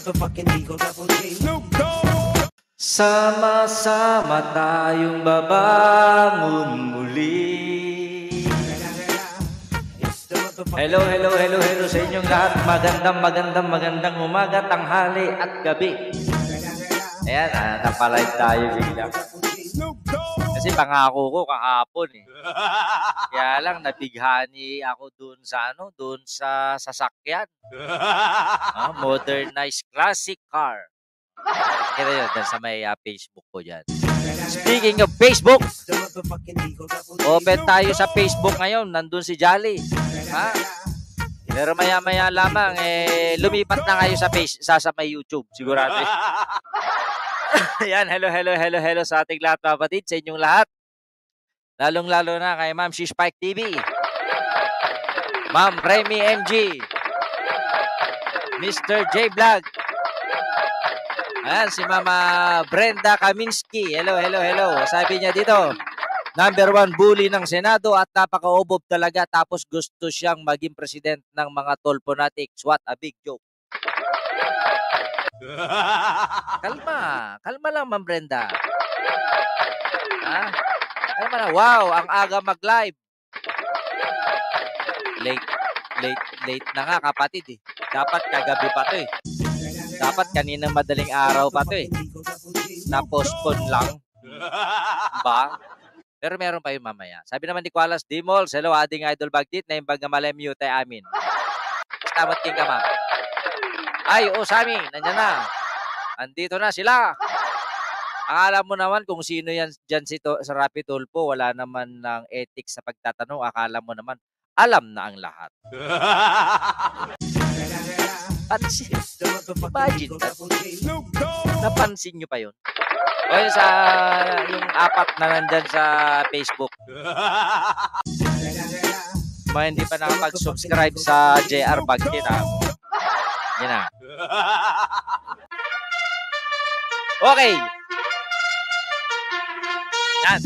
Sama-sama tayong babangon muli. Hello sa inyong lahat. Magandang umaga, tanghali at gabi. Ayan, napalive tayo bigla. Kasi pangako ko kahapon eh. Kaya lang nabighani ako doon sa sasakyan. Modernized classic car. Kaya yun, dyan sa may Facebook ko dyan. Speaking of Facebook, open tayo sa Facebook ngayon. Nandun si Jolly. Pero maya-maya lamang, lumipat na kayo sa may YouTube. Sigurado. Yan, hello sa ating lahat, kapatid, sa inyong lahat. Lalong-lalo na kay Ma'am She Spike TV. Ma'am Remy MG. Mr. J Vlog. Ayan, si Mama Brenda Kaminsky. Hello. Sabi niya dito, #1 bully ng Senado at napaka-obob talaga tapos gusto siyang maging president ng mga tolponatics. What a big joke. Kalma lang, Ma'am Brenda. Kalma lang. Wow, ang aga mag-live. Late na nga, kapatid eh. Dapat kagabi pa to eh. Dapat kaninang madaling araw pa to eh. Na-postpone lang. Ba? Pero meron pa yun mamaya. Sabi naman ni Kualas Dimols, hello ading idol bagtit na yung baga mute amin. Salamat king ka, ma'am. Ay, Sami, nandiyan na. Andito na sila. Akala mo naman kung sino yan dyan sa Rapi Tulpo, wala naman ng ethics sa pagtatanong. Akala mo naman, alam na ang lahat. Pansin. Imagine that. Napansin nyo pa yun? O yun yung apat na nandyan sa Facebook. Mga hindi pa nakapag-subscribe sa JR Bagtit, Yan na. Okay. Yan.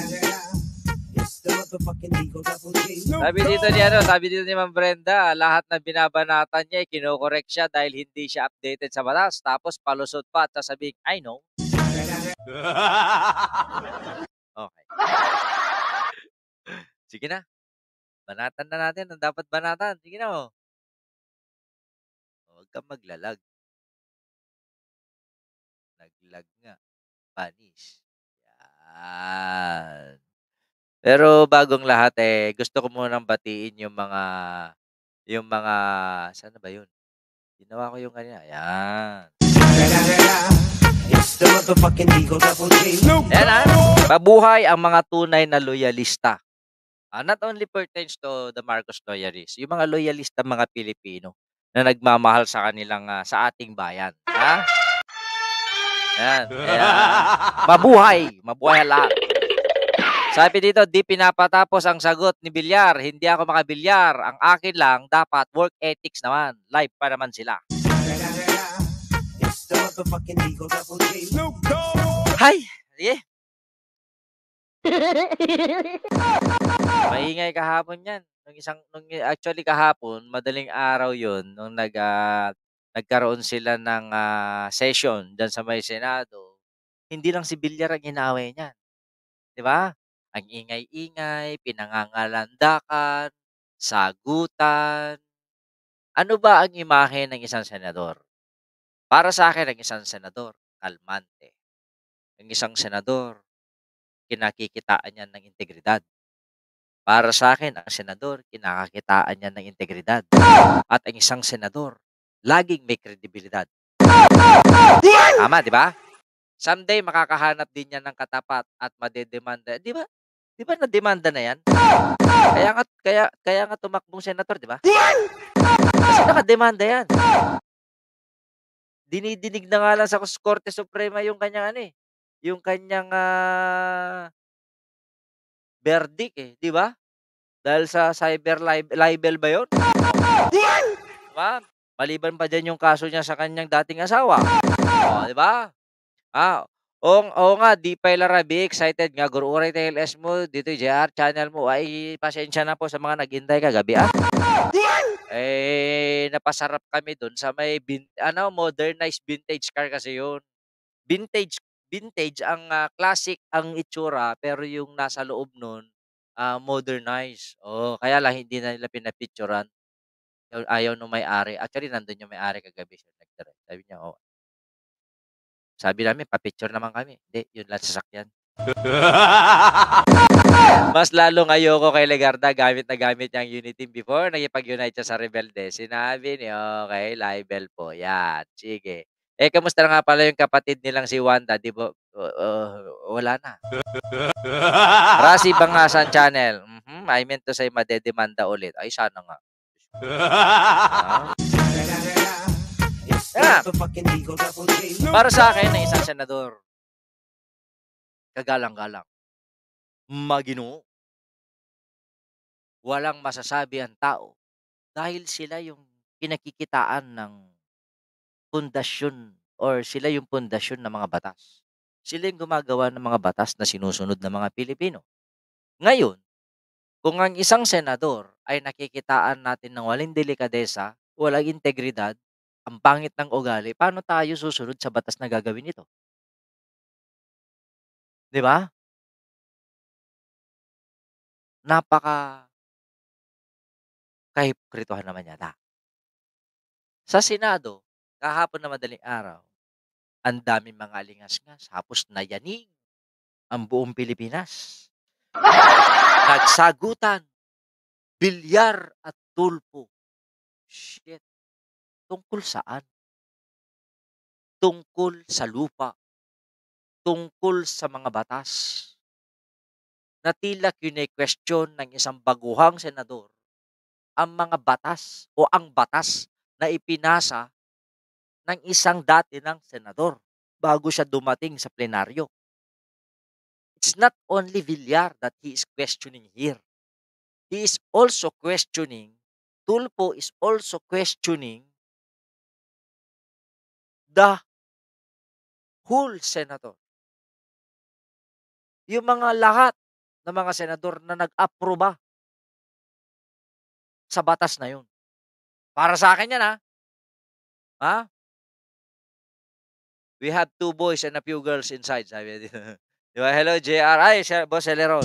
Sabi dito ni Ma'am Brenda, lahat na binabanatan niya, kinokorek siya dahil hindi siya updated sa batas. Tapos palusot pa at sasabihin, I know. Okay. Sige na. Banatan na natin ang dapat banatan. Sige na, Huwag kang maglalag. Naglag nga. Panis. Yan. Pero bagong lahat gusto ko munang batiin yung mga saan na ba yun? Ginawa ko yung kanina. Ayan. Ayan Mabuhay ang mga tunay na loyalista. Not only pertains to the Marcos loyalists, yung mga loyalista mga Pilipino na nagmamahal sa kanilang sa ating bayan. Ayan. Mabuhay lahat. Sabi dito, di pinapatapos ang sagot ni Bilyar. Hindi ako makabilyar. Ang akin lang, dapat work ethics naman. Live pa naman sila. Hay! Sige. Maingay kahapon yan. Actually kahapon, madaling araw yun, nung nagkaroon sila ng session dyan sa may Senado. Hindi lang si Bilyar ang inaway niyan. Di ba? Ang ingay-ingay, pinangangalandakan, sagutan. Ano ba ang imahe ng isang senador? Para sa akin, ang isang senador, kalmante. Ang isang senador, kinakikitaan niya ng integridad. Para sa akin, ang senador, kinakakitaan niya ng integridad. At ang isang senador, laging may kredibilidad. Tama, di ba? Someday, makakahanap din yan ng katapat at madedemanda. Di ba? Di ba na-demanda na yan? Kaya nga tumakbong senator, di ba? Kasi nakademanda yan. Dinidinig na nga lang sa Korte Suprema yung kanyang yung kanyang verdict di ba? Dahil sa cyber libel ba yun? Diba? Maliban pa dyan yung kaso niya sa kanyang dating asawa. Di ba? Oo nga, di pa Larabi, excited nga. Gururay TLS mo, dito JR channel mo. Ay, pasensya na po sa mga naghintay kagabi, Napasarap kami dun sa may modernized vintage car kasi yun. Vintage vintage ang, classic ang itsura, pero yung nasa loob nun, modernized. Oo, kaya lang hindi na nila pinapicturan. Ayaw nung may-ari. Actually, nandun yung may-ari kagabi siya nagdrive. Sabi niya, "Oh." Sabi namin, "Pa-picture naman kami." "Hindi, yun lang sasakyan." Mas lalong ayoko kay Legarda gamit na gamit niya ang Uniteam before nakipag-unite siya sa Rebelde. Sinabi niya, "Okey, libel po." Yan, sige. Kamusta na nga pala yung kapatid nilang si Wanda, 'di ba, wala na. Rasi Bangasan Channel, I meant to say madedemanda ulit. Ay, sana nga. Ah, yeah. Para sa akin na isang senador, kagalang-galang, maginoo, walang masasabi ang tao dahil sila yung pinakikitaan ng pundasyon or sila yung pundasyon ng mga batas. Sila yung gumagawa ng mga batas na sinusunod ng mga Pilipino. Ngayon, kung ang isang senador ay nakikitaan natin ng walang delikadesa, walang integridad, ang pangit ng ugali, paano tayo susunod sa batas na gagawin nito? 'Di ba? Napaka kahipokritohan naman yata. Sa Senado, kahapon na madaling araw, ang daming mga lingas-ngas, tapos nayanig ang buong Pilipinas. Nagsagutan, bilyar at tulpo. Shit, tungkol saan? Tungkol sa lupa, tungkol sa mga batas na tila kine-question ng isang baguhang senador ang mga batas o ang batas na ipinasa ng isang dati ng senador bago siya dumating sa plenaryo. It's not only Villar that he is questioning here. He is also questioning, Tulfo is also questioning the whole senator. Yung mga lahat ng mga senador na nag-aproba sa batas na yun. Para sa akin yan, ha? We have 2 boys and a few girls inside, sabi niya dito. 'Di ba, "Hello JR." "Ay, Boss Celeron."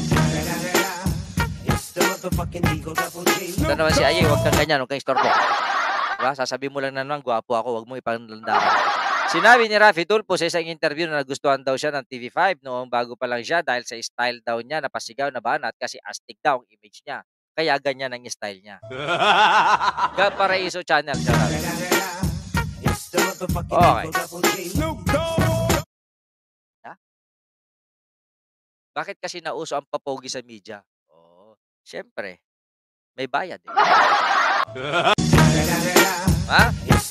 Ito naman si Aye, "Huwag kang ganyan, huwag kang istorbo." 'Di ba, sasabihin mo lang na naman, "Gwapo ako." Huwag mong ipanlandakan. Sinabi ni Raffy Tulfo sa isang interview na nagustuhan daw siya ng TV5 noong bago pa lang siya dahil sa style daw niya na pasigaw na banat kasi astig daw ang image niya. Kaya ganyan ang style niya. God Paraiso Channel, shoutout. Okey. Ha? Bakit kasi nauso ang papogi sa media? Siyempre may bayad, eh. Ha?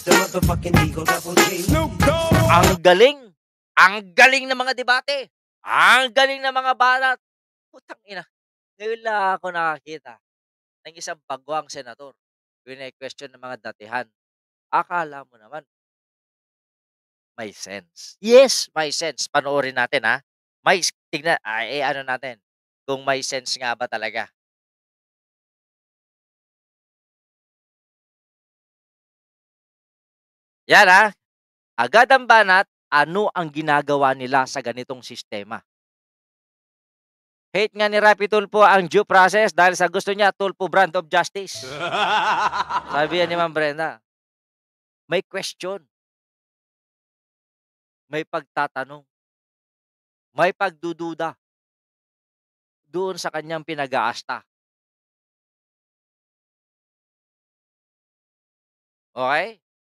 Ang galing! Ang galing ng mga debate! Ang galing ng mga banat! Putang ina, ngayon lang ako nakakita ng isang bagwang senador kwine-question ng mga datihan. Akala mo naman may sense. Yes, may sense. Panoorin natin, tignan ano natin kung may sense nga ba talaga. Yan, agad ang banat, ano ang ginagawa nila sa ganitong sistema. Hate nga ni Rapi Tulfo ang due process dahil sa gusto niya Tulfo brand of justice. Sabi yan ni Ma'am Brenda. May question, may pagtatanong, may pagdududa doon sa kanyang pinag-aasta. Okay?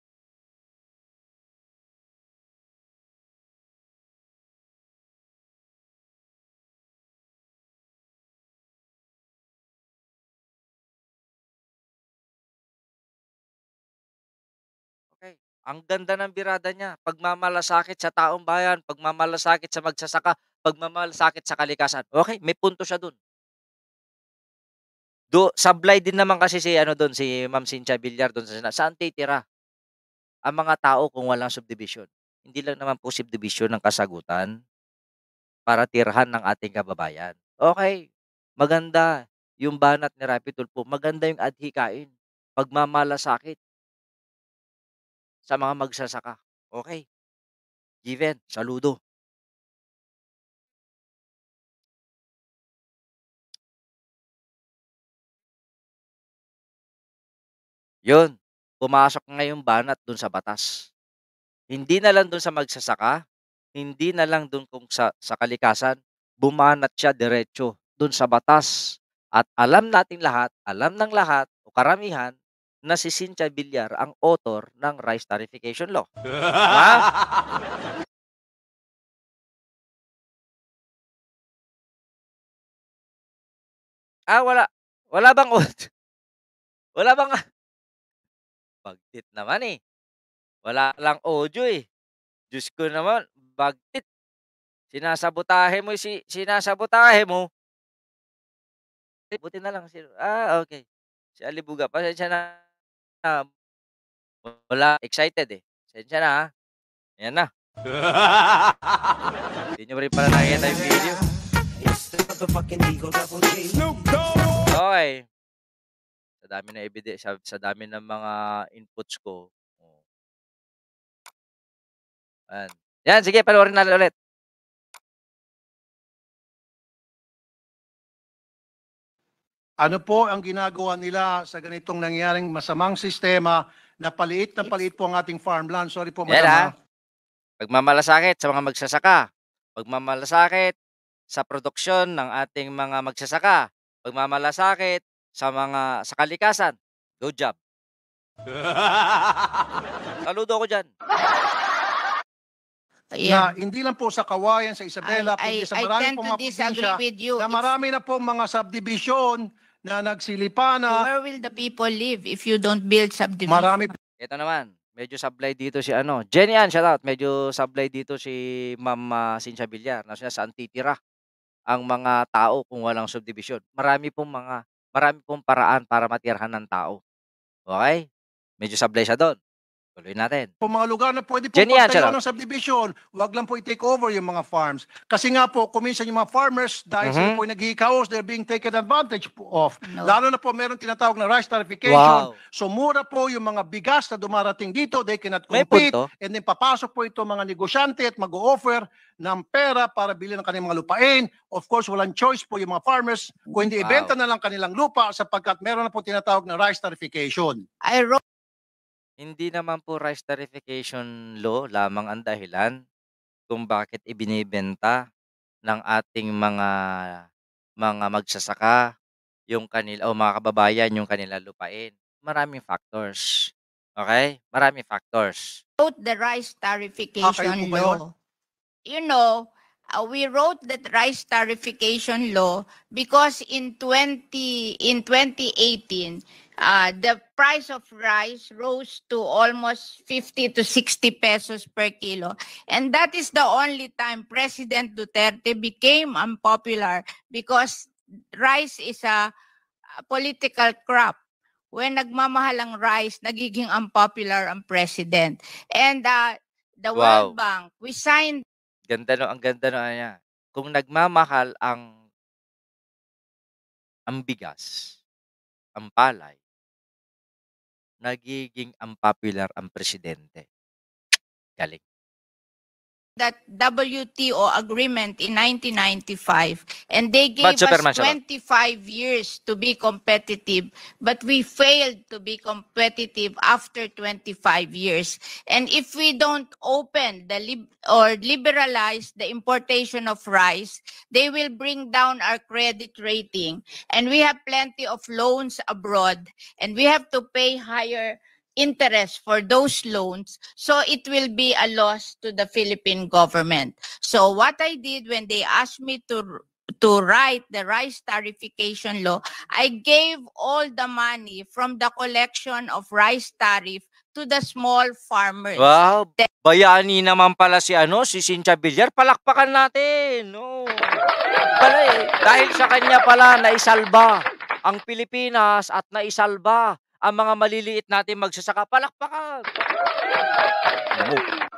Okay. Ang ganda ng birada niya, pagmamalasakit sa taong bayan, pagmamalasakit sa magsasaka, pagmamalasakit sa kalikasan. Okay, may punto siya dun. Sablay din naman kasi si ano dun, si Ma'am Cynthia Villar dun sa saan titira ang mga tao kung walang subdivision? Hindi lang naman po subdivision ng kasagutan para tirhan ng ating kababayan. Okay, maganda yung banat ni Rapi Tulfo, maganda yung adhikain. pagmamalasakit sa mga magsasaka. Okay, given, saludo. Yun, pumasok nga yung banat dun sa batas. Hindi na lang dun sa magsasaka, hindi na lang dun kung sa kalikasan, bumanat siya diretso dun sa batas. At alam nating lahat, alam ng lahat o karamihan na si Cynthia Villar ang author ng Rice Tarification Law. Di ba? Wala. Wala bang wala bang bagtit naman, eh. Wala lang audio, eh. Diyos ko naman, bagtit. Sinasabotahe mo. Buti na lang okey. Si Alibuga, pasensya na. Wala, excited, eh. Pasensya na, ha. Ayan na. Hindi niyo rin pala nakikita yung video. Okey. Sa dami ng sa dami ng mga inputs ko, oh, ayan. Yan, sige panoorin natin ulit. Ano po ang ginagawa nila sa ganitong nangyaring masamang sistema na paliit po ang ating farmland? Sorry po, Yan, madam. pagmamalasakit sa mga magsasaka, pagmamalasakit sa produksyon ng ating mga magsasaka, pagmamalasakit sa kalikasan. Good job. Saludo ako diyan. Na hindi lang po sa Kawayan, sa Isabela, kundi sa marami tend pong to mga disagree probinsya with you. na marami na po mga subdivision na nagsilipa na. Where will the people live if you don't build subdivision? Marami Ito naman, medyo sablay dito si Jenny Ann, shout out. Medyo sablay dito si Ma'am Cynthia Villar na saan titira ang mga tao kung walang subdivision. Marami pong paraan para matirhan ng tao. Okay? Medyo sablay siya do'n. Tuloy natin. po mga lugar na pwede po Jenny Ann, pagtayo shout out. ng subdivision. Huwag lang po i-take over yung mga farms. Kasi nga po, kuminsan yung mga farmers, dahil sila po yung naghihikaos, they're being taken advantage of. No. Lalo na po meron tinatawag na rice tarification. Wow. So mura po yung mga bigas na dumarating dito, they cannot May compete. punto. And then papasok po ito mga negosyante at mag-o-offer ng pera para bilhin ng kanilang mga lupain. Of course, walang choice po yung mga farmers kung hindi Wow. ibenta na lang kanilang lupa sapagkat meron na po tinatawag na rice tarification. I wrote Hindi naman po rice tarification law lamang ang dahilan kung bakit ibinebenta ng ating mga magsasaka yung kanila o mga kababayan yung kanilang lupain. Maraming factors. Okay? Maraming factors. the rice kayo tarification po ba yun? law. You know, we wrote that rice tarification law because in 2018, the price of rice rose to almost 50 to 60 pesos per kilo. And that is the only time President Duterte became unpopular because rice is a political crop. When nagmamahal ang rice, nagiging unpopular ang president. And the Wow. World Bank, we signed Ang ganda no niya. Kung nagmamahal ang bigas, ang palay, nagiging unpopular ang presidente. Galing. that WTO agreement in 1995, and they gave But Superman us siya ba? 25 years to be competitive, but we failed to be competitive after 25 years. And if we don't open or liberalize the importation of rice, they will bring down our credit rating. And we have plenty of loans abroad, and we have to pay higher interest for those loans, so it will be a loss to the Philippine government. So what I did when they asked me to write the rice tarification law, I gave all the money from the collection of rice tariff to the small farmers. Wow, bayani naman pala si Cynthia Villar. Palakpakan natin. No. Dahil sa kanya pala naisalba ang Pilipinas at naisalba ang mga maliliit natin magsasaka. Palakpakan.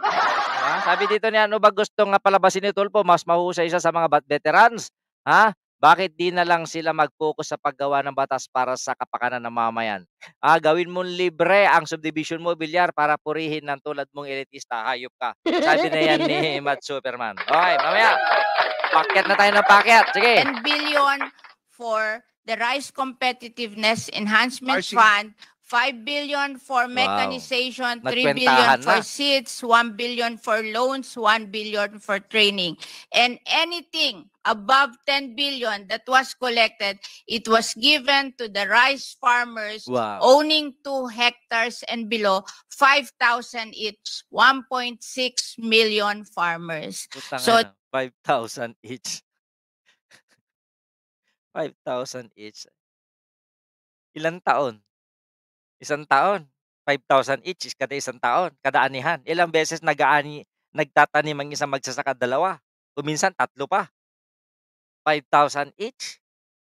Sabi dito ni ano ba gustong palabasin ni Tulfo, mas mahusay isa sa mga veterans. Ha? Bakit di na lang sila mag-focus sa paggawa ng batas para sa kapakanan ng mamamayan? Gawin mong libre ang subdivision mo, Villar, para purihin ng tulad mong elitista. Hayop ka. Sabi na yan ni Matt Superman. Okay, mamaya. Pakyat na tayo ng pakyat. Sige. 10 billion for the Rice Competitiveness Enhancement RC. Fund, 5 billion for mechanization, 3 billion Nagkwentahan for na. seeds, 1 billion for loans, 1 billion for training. And anything above 10 billion that was collected, it was given to the rice farmers Wow. owning 2 hectares and below, 5,000 each, 1.6 million farmers. Putang So- ina, 5,000 each. 5,000 each. Ilang taon? Isang taon. 5,000 each is kada isang taon, kada anihan. Ilang beses nagtatanim ang isang magsasaka? 2. O minsan 3 pa. 5,000 each.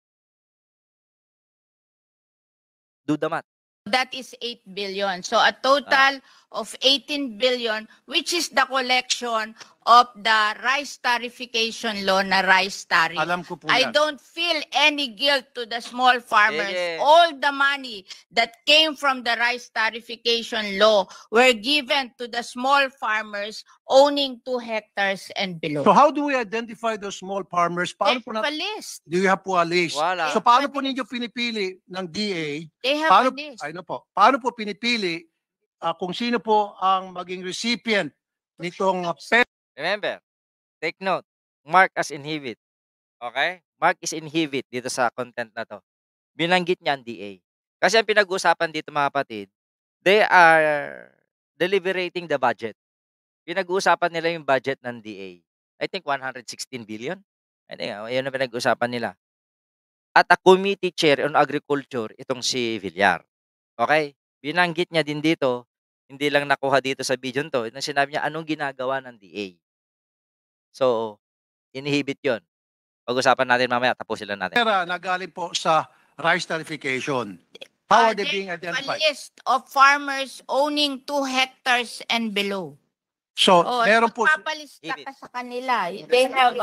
Do the math. That is 8 billion. So a total of 18 billion, which is the collection of the rice tarification law na rice tariff. Alam ko po I yan. don't feel any guilt to the small farmers. Yeah. All the money that came from the rice tarification law were given to the small farmers owning 2 hectares and below. So how do we identify those small farmers? Paano They po have a na, list. do you have po a list? Wala. So paano po ninyo pinipili ng DA? They have Paano, a list. paano po pinipili kung sino po ang maging recipient nitong Remember, take note, mark as inhibit. Okay? Mark is inhibit dito sa content na to. Binanggit niya ang DA. Kasi ang pinag-uusapan dito mga kapatid, they are deliberating the budget. Pinag-uusapan nila yung budget ng DA. I think 116 billion. I think yun ang pinag-uusapan nila. At a committee chair on agriculture, itong si Villar. Okay? Binanggit niya din dito, hindi lang nakuha dito sa video to, na sinabi niya anong ginagawa ng DA. So, inhibit yon. Pag-usapan natin mamaya, tapusin lang natin. pera na galing po sa rice tarification? How are they being A identified? list of farmers owning 2 hectares and below. So, Oh, meron po, papalista Ibig. ka sa kanila. They have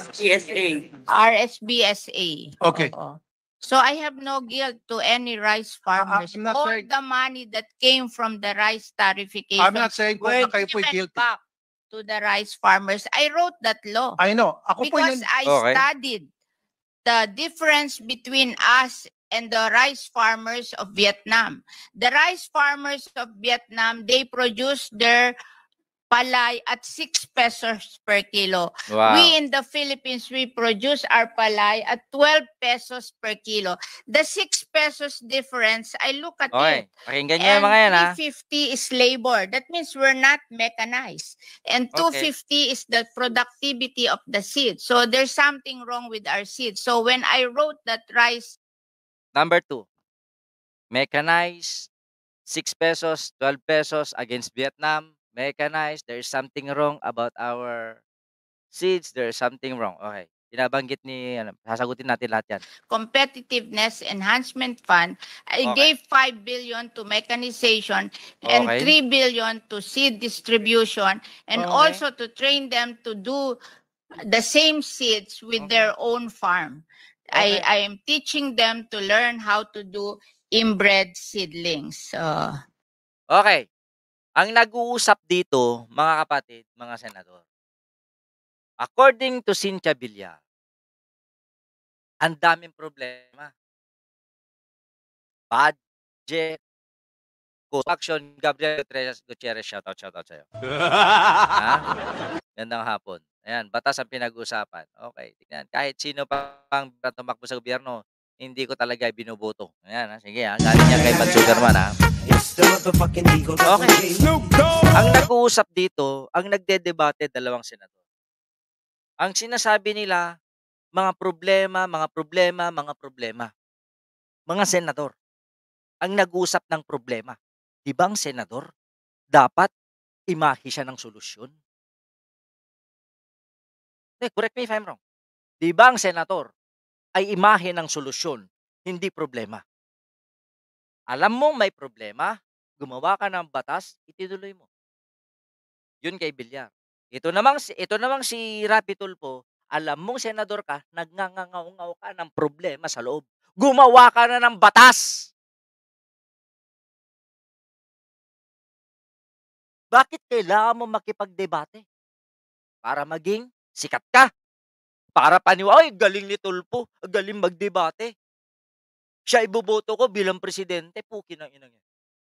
RSBSA. Okay. Oo. So I have no guilt to any rice farmers. I'm not All saying- the money that came from the rice tarification I'm not saying po were na kayo po given guilty. back to the rice farmers. I wrote that law I know. Ako po because yun. I Okay. studied the difference between us and the rice farmers of Vietnam. The rice farmers of Vietnam, they produce their palay at 6 pesos per kilo. Wow. We in the Philippines, we produce our palay at 12 pesos per kilo. The 6 pesos difference, I look at Okay. it. Pakinggan niyo yung mga yan, ha? 350 is labor. That means we're not mechanized. And Okay. 250 is the productivity of the seed. So there's something wrong with our seed. So when I wrote that rice, Number 2, mechanized, 6 pesos, 12 pesos against Vietnam. Mechanized, there is something wrong about our seeds. There is something wrong. Okay. Binabanggit ni, sasagutin natin lahat yan. Competitiveness Enhancement Fund, I Okay. gave 5 billion to mechanization and Okay. 3 billion to seed distribution and Okay. also to train them to do the same seeds with Okay. their own farm. Okay. I am teaching them to learn how to do inbred seedlings. Okay. Ang nag-uusap dito, mga kapatid, mga senador, according to Cynthia Villar, ang daming problema. Budget, construction, Gabriel Gutierrez, shoutout sa'yo. Ha? Gandang hapon. Ayan, batas ang pinag-usapan. Okay, tignan. Kahit sino pang tumakbo sa gobyerno, hindi ko talaga binuboto. Ayan, ha? Sige, ha? Galing yan kay Bad Sugarman, ha? Okay. Ang nag-uusap dito, ang nagdedebate, dalawang senador. Ang sinasabi nila, mga problema, mga problema, mga problema. Mga senador, ang nag-uusap ng problema. Di ba ang senador, dapat imahe siya ng solusyon? Correct me if I'm wrong. Di ba ang senator ay imahe ng solusyon, hindi problema? Alam mo may problema, gumawa ka ng batas, itinuloy mo. Yun kay Villar. Ito namang si Rapi Tulfo, alam mong senador ka, nagngangangaw-ngaw ka ng problema sa loob. Gumawa ka na ng batas. Bakit kailangan mo makipagdebate? Para maging sikat ka. Para ay, galing ni Tulfo, galing magdebate. Siya iboboto ko bilang presidente, puki ng inang yan.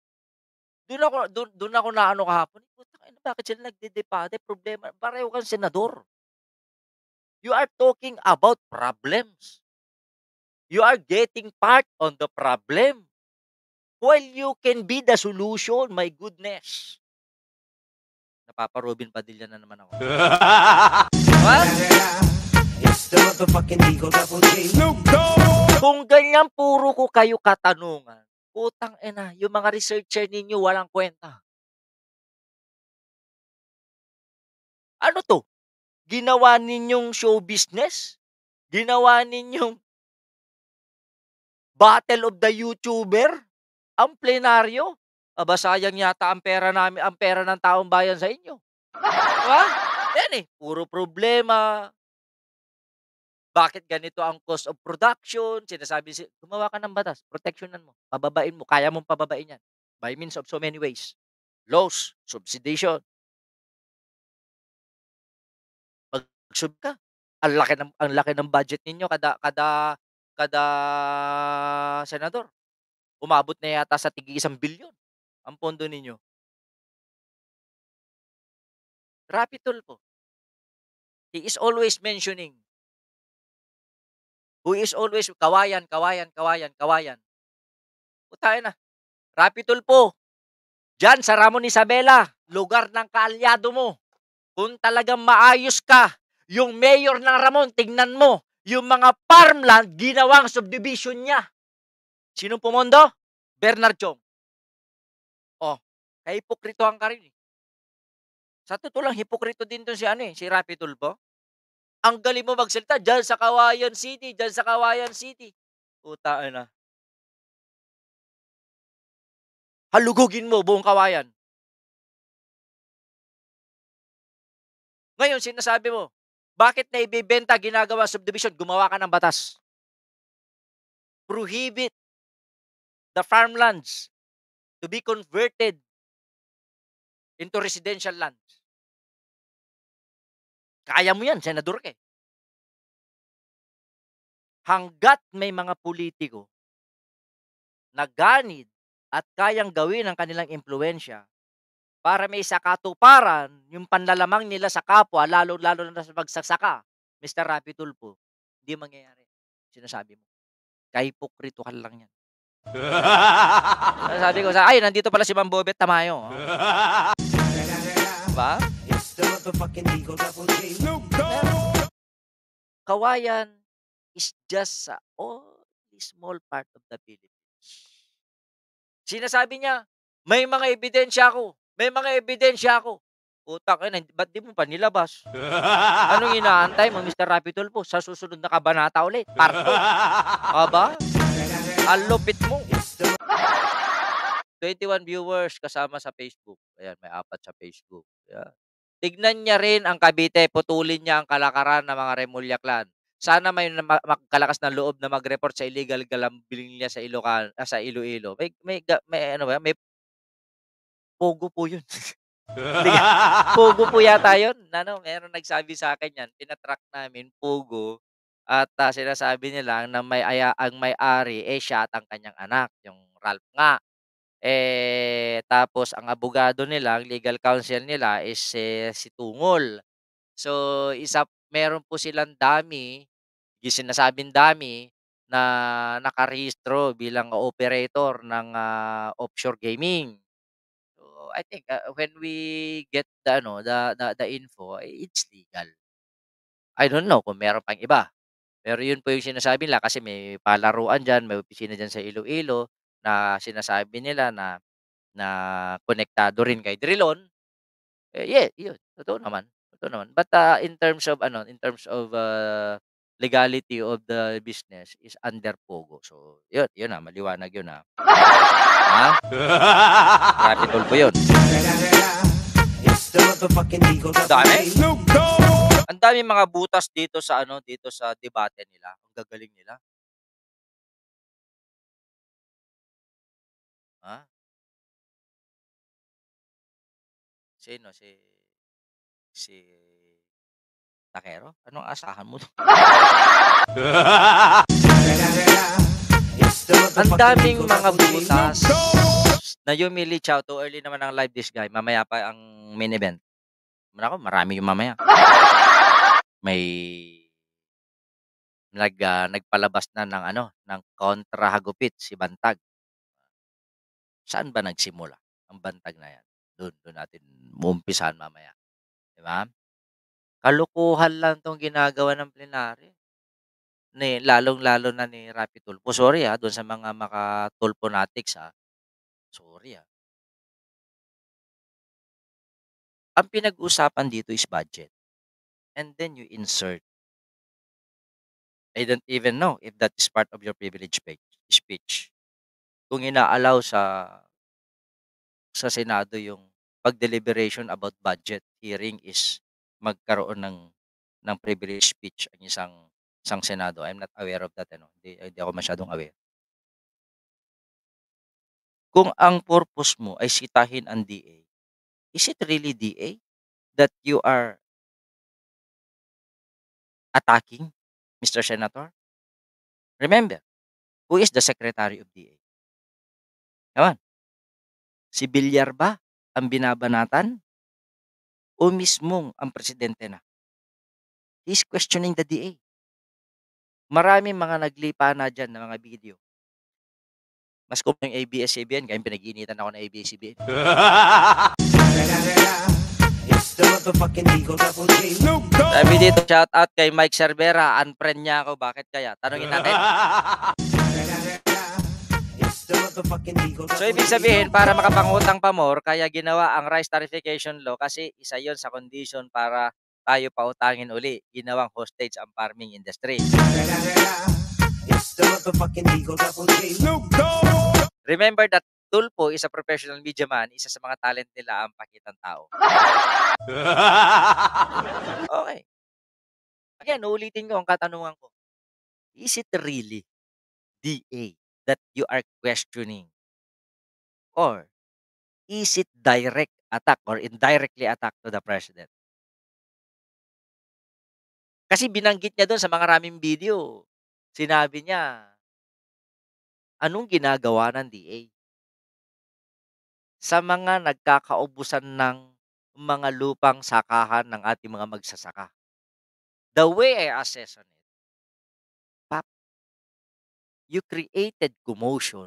Doon ako na ano kahapon. Bakit sila nagdedebate? Problema, pareho kang senador. You are talking about problems. You are getting part on the problem. While you can be the solution, my goodness. Napapa-Robin Padilla na naman ako. What? Kung ganyan puro ko kayo katanungan, putang ina, yung mga researcher ninyo walang kwenta. Ano to? Ginawa ninyong show business? Ginawa ninyong battle of the YouTuber? Ang plenaryo? Aba, sayang yata ang pera namin, ang pera ng taong bayan sa inyo. Diba? Yan puro problema. Bakit ganito ang cost of production? Sinasabi, gumawa ka ng batas, protectionan mo, pababain mo, kaya mong pababain yan. By means of so many ways. Laws, subsidization. Pag-sub ka, ang laki ng budget ninyo kada senador. Umabot na yata sa tig 1 bilyon ang pondo ninyo. Rapi Tulfo. He is always mentioning. Who is always kawayan. Putay na. Rapi Tulfo. Diyan sa Ramon Isabela, lugar ng kaalyado mo. Kung talagang maayos ka, yung mayor ng Ramon, tingnan mo, yung mga farmland, ginawang subdivision niya. Sinong pumondo? Bernard Chong. Kaya hipokritohan ka rin. Sa totoo lang, hipokrito din to si Rapi Tulfo. Ang galing mo magsalita, dyan sa Kawayan City. Puta na. Halugugin mo buong Kawayan. Ngayon, sinasabi mo, bakit na ibibenta ginagawa subdivision? Gumawa ka ng batas. Prohibit the farmlands to be converted into residential lands. Kaya mo yan, senador ka. Hanggat may mga politiko na ganid at kayang gawin ang kanilang impluensya para may sakatuparan yung panlalamang nila sa kapwa, lalo-lalo na sa pagsasaka, Mr. Rapi Tulfo, hindi mangyayari. Sinasabi mo. Kahipokrituhan lang yan. Sabi ko, nandito pala si Ma'am Bobet Tamayo. Diba? Kawayan is just a only small part of the Philippines. Sinasabi niya, may mga ebidensya ako. Utak, ba't di mo pa nilabas? Anong inaantay mo, Mr. Rapi Tulfo? Sa susunod na kabanata ulit. Parto. Aba? Ang lupit mo. 21 viewers kasama sa Facebook. Ayan, may 4 sa Facebook. Ayan. Tignan niya rin ang Cavite. Putulin niya ang kalakaran ng mga Remulla clan. Sana may makalakas na loob na mag-report sa illegal gambling niya sa Iloilo. May pogo po yun. Pogo po yata yun. Meron nagsabi sa akin yan. Pinatrack namin, pogo. At sinasabi nila na ang may-ari, siya at ang kanyang anak, yung Ralph nga. Tapos ang abogado nila, ang legal counsel nila is si Tungol. So, meron po silang dummy, yung sinasabing dummy, na nakarehistro bilang operator ng offshore gaming. So, I think when we get the info, it's legal. I don't know kung meron pang iba. Pero yun po yung sinasabi nila kasi may palaruan dyan, may opisina dyan sa Iloilo na sinasabi nila na konektado rin kay Drilon. Yun. Totoo naman. But in terms of legality of the business is under Pogo. So, yun maliwanag yun ha. Rapi Tulfo yun. Dami. Ang daming mga butas dito sa ano, dito sa debate nila. Ang gagaling nila. Ah, sino si Takero? Anong asahan mo? Ang daming mga butas na Yumi Chow, too early naman ang live this guy. Mamaya pa ang main event. Naku, marami yung mamaya. May nagpalabas na ng ano, ng kontra hagupit si Bantag. Saan ba nagsimula ang Bantag na yan? Doon natin uumpisahan mamaya, 'di ba? Kalokohan lang 'tong ginagawa ng plenaryo, lalong-lalo na ni Rapi Tulfo. Sorry, do'n sa mga maka-Tulfonatics, sorry, Ang pinag-uusapan dito is budget, and then you insert. I don't even know if that is part of your privilege speech. Kung ina-allow sa Senado yung pag-deliberation about budget hearing is magkaroon ng privilege speech ang isang Senado. I'm not aware of that, hindi ako masyadong aware. Kung ang purpose mo ay sitahin ang DA, is it really DA that you are attacking, Mr. Senator? Remember, who is the Secretary of DA? Naman, si Villar ba ang binabanatan o mismong ang presidente na? He's questioning the DA. Maraming mga naglipa na dyan ng mga video. Mas kung yung ABS-CBN, kaya pinag-iinitan ako ng ABS-CBN. Sabi dito, shout out kay Mike Cervera, unfriend niya ako, bakit kaya? Tanungin natin. So, ibig sabihin, para makapangutang pa more, kaya ginawa ang rice tarification law kasi isa yon sa condition para tayo pautangin uli. Ginawang hostage ang farming industry. Remember that Tulfo is a professional media man. Isa sa mga talent nila ang pakitang tao. Okay. Again, uulitin ko ang katanungan ko. Is it really DA that you are questioning? Or is it direct attack or indirectly attack to the president? Kasi binanggit niya doon sa mga raming video. Sinabi niya, anong ginagawa ng DA? Sa mga nagkakaubusan ng mga lupang sakahan ng ating mga magsasaka. The way I assess on it, Pap, you created commotion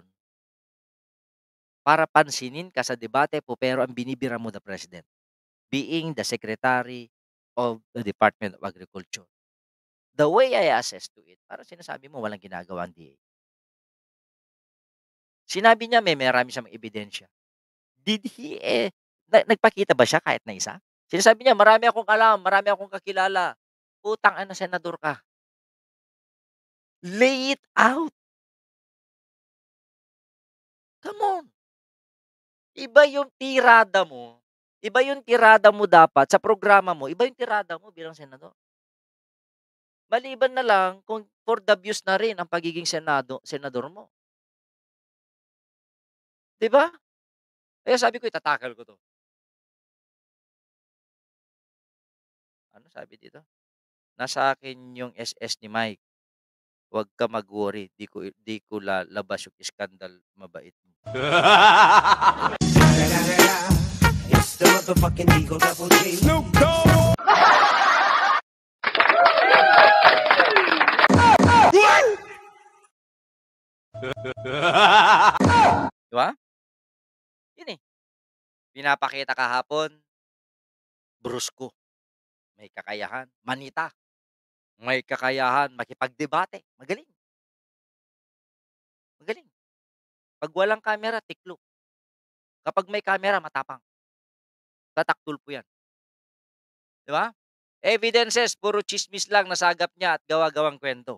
para pansinin ka sa debate po pero ang binibira mo the president, being the Secretary of the Department of Agriculture. The way I assess to it, parang sinasabi mo walang ginagawa ang DA. Sinabi niya may marami siyang ebidensya. Did he, nagpakita ba siya kahit na isa? Sinasabi niya, marami akong alam, marami akong kakilala. Putang ina, senador ka. Lay it out. Come on. Iba yung tirada mo. Iba yung tirada mo dapat sa programa mo. Iba yung tirada mo bilang senador. Maliban na lang kung for the views na rin ang pagiging senador mo. 'Di ba? Kaya sabi ko, itatakal ko 'to. Ano sabi dito? Nasa akin yung SS ni Mike. Huwag ka mag-worry, di ko lalabas yung iskandal, mabait mo. Di ba? Yun pinapakita kahapon, brusko, may kakayahan, manita, may kakayahan makipagdebate, magaling. Magaling. Pag walang camera, tiklop. Kapag may camera, matapang. Tatak-Tulfo yan. Di ba? Evidences, puro chismis lang nasagap niya at gawa-gawang kwento.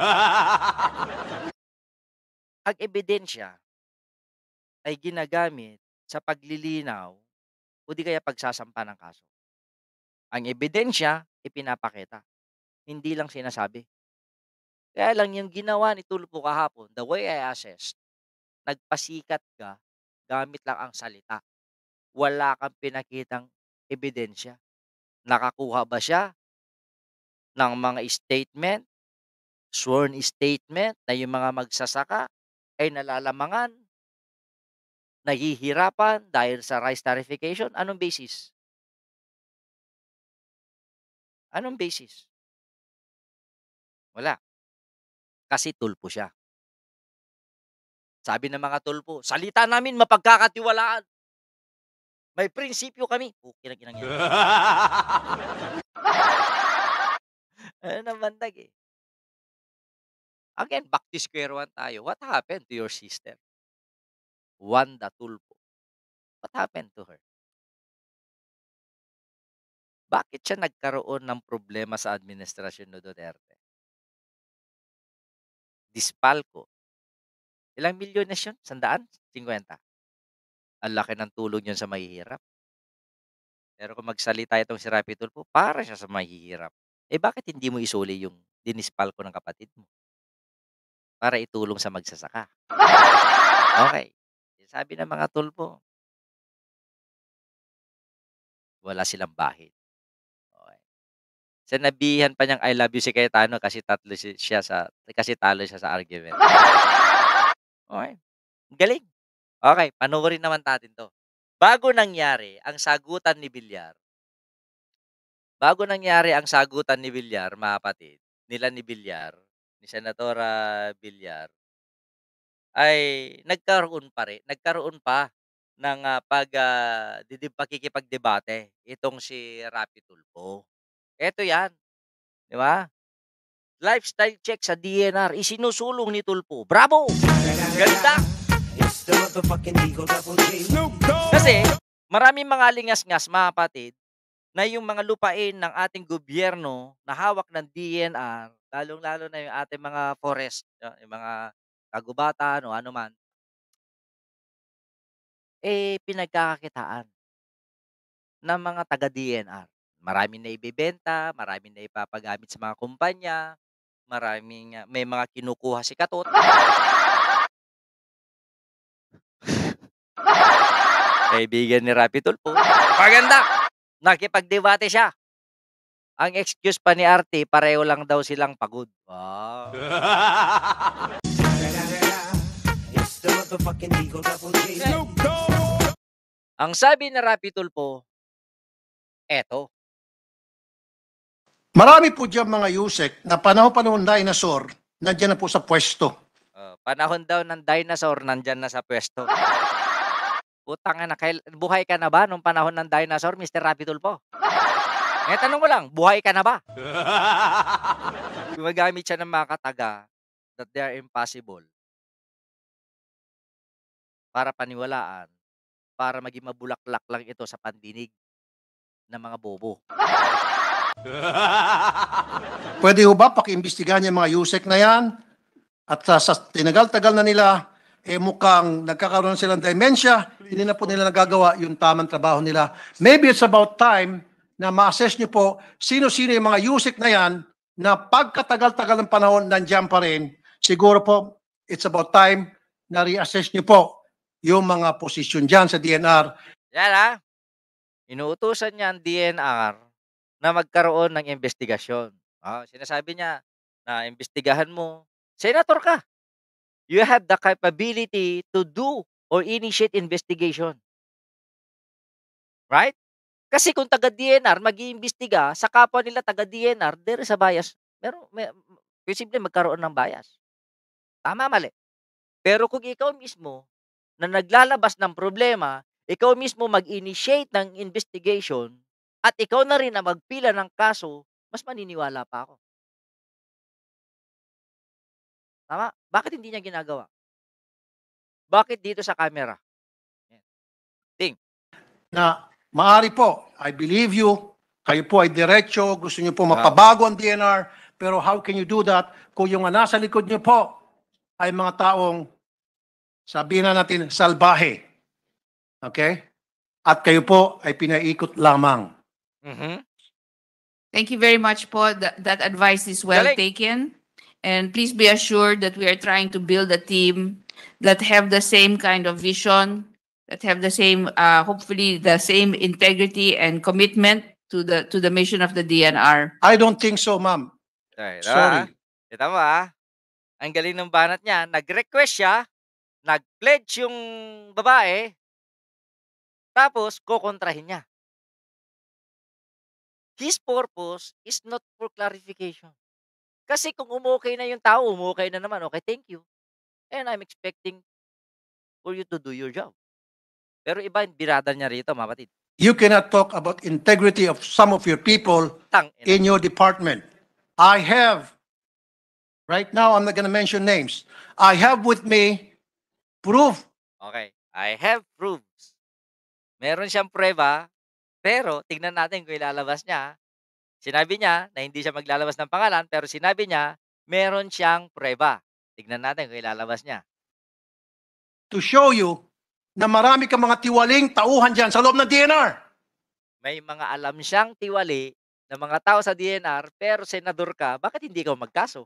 Ang ebidensya ay ginagamit sa paglilinaw o di kaya pagsasampa ng kaso. Ang ebidensya ipinapakita. Hindi lang sinasabi. Kaya lang yung ginawa ni Tulfo kahapon, the way I assessed, nagpasikat ka gamit lang ang salita. Wala kang pinakitang ebidensya. Nakakuha ba siya ng mga statement, sworn statement na yung mga magsasaka ay nalalamangan, nahihirapan dahil sa rice tarification? Anong basis? Anong basis? Wala. Kasi Tulfo siya. Sabi ng mga Tulfo, salita namin mapagkakatiwalaan. May prinsipyo kami. Okay lang yan. Ano naman eh. Again, back to square one tayo. What happened to your sister? Wanda Tulfo. What happened to her? Bakit siya nagkaroon ng problema sa administrasyon ni Duterte? Dispalco. Ilang milyones yun? 100? 50? Ang laki ng tulong yun sa mahihirap. Pero kung magsalita itong si Rapi Tulfo, para siya sa mahihirap. Eh bakit hindi mo isuli yung dinispalco ng kapatid mo? Para itulong sa magsasaka. Okay. Sabi ng mga Tulfo, wala silang bahid. Okay. Sinabihan pa niyang I love you si Cayetano kasi talo siya sa argument. Okay. Galing. Okay, panoorin naman natin 'to. Bago nangyari ang sagutan ni Villar, mga kapatid, nila ni Villar, ni Senatora Villar, ay nagkaroon pa ng pakikipagdebate itong si Rapi Tulfo. Eto 'yan, 'di ba? Lifestyle check sa DNR, isinusulong ni Tulfo. Bravo! Ganda! Kasi maraming mga lingas-ngas, mga kapatid, na yung mga lupain ng ating gobyerno na hawak ng DNR, lalong-lalo na yung ating mga forest, yung mga kagubatan o ano man, pinagkakakitaan ng mga taga-DNR. Maraming naibebenta, maraming naipapagamit sa mga kumpanya, may mga kinukuha si Katot. Kaibigan ni Rapi Tulfo. Maganda! Nakipagdebate siya. Ang excuse pa ni RT, pareho lang daw silang pagod. Wow. Ang sabi ni Rapi Tulfo, eto. Marami po dyan mga Yusek na panahon dinosaur, nandiyan na po sa pwesto. Panahon daw ng dinosaur, nandyan na sa pwesto. Putang ina, buhay ka na ba nung panahon ng dinosaur, Mr. Rapi Tulfo? Tanong ko lang, buhay ka na ba? Gumagamit siya ng mga kataga that they are impossible para paniwalaan, para maging mabulaklak lang ito sa pandinig ng mga bobo. Pwede ho ba pakiimbestigahan yung mga Yusek na yan? At sa tinagal-tagal na nila, mukhang nagkakaroon sila ng dementia, hindi na po nila nagagawa yung tamang trabaho nila. Maybe it's about time na ma-assess nyo po sino-sino yung mga Yusek na yan na pagkatagal-tagal ng panahon nandiyan pa rin. Siguro po, it's about time na reassess nyo po yung mga posisyon dyan sa DNR. Yan inuutusan niya ang DNR na magkaroon ng investigasyon. Sinasabi niya na investigahan mo, senator ka. You have the capability to do or initiate investigation. Right? Kasi kung taga-DNR mag-iimbestiga sa kapwa nila taga-DNR, there is a bias. Posible magkaroon ng bias. Tama, mali. Pero kung ikaw mismo na naglalabas ng problema, ikaw mismo mag-initiate ng investigation at ikaw na rin ang magpila ng kaso, mas maniniwala pa ako. Tama? Bakit hindi niya ginagawa? Bakit dito sa camera? Ting. Na maaari po, I believe you, kayo po ay diretso, gusto niyo po mapabago ang DNR, pero how can you do that kung yung nasa likod niyo po ay mga taong, sabihin na natin, salbahe. Okay? At kayo po ay pinaikot lamang. Thank you very much po. That advice is well Galing. taken. And please be assured that we are trying to build a team that have the same kind of vision, that have the same, hopefully the same integrity and commitment to the mission of the DNR. I don't think so, ma'am. Sorry. Sorry. Kita mo ang galing ng banat niya. Nag-request siya, nag-pledge yung babae, tapos kokontrahin niya. His purpose is not for clarification. Kasi kung umokay na yung tao, umokay na naman. Okay, thank you. And I'm expecting for you to do your job. Pero iba yung birada niya rito, mapatid. You cannot talk about integrity of some of your people Tang in your department. I have, right now, I'm not going to mention names. I have with me proof. Okay, I have proofs. Meron siyang prueba, pero tignan natin kung ilalabas niya. Sinabi niya na hindi siya maglalabas ng pangalan, pero sinabi niya meron siyang prueba. Tignan natin kung ilalabas niya. To show you na marami kang mga tiwaling tauhan dyan sa loob ng DNR. May mga alam siyang tiwali ng mga tao sa DNR, pero senador ka, bakit hindi ka magkaso?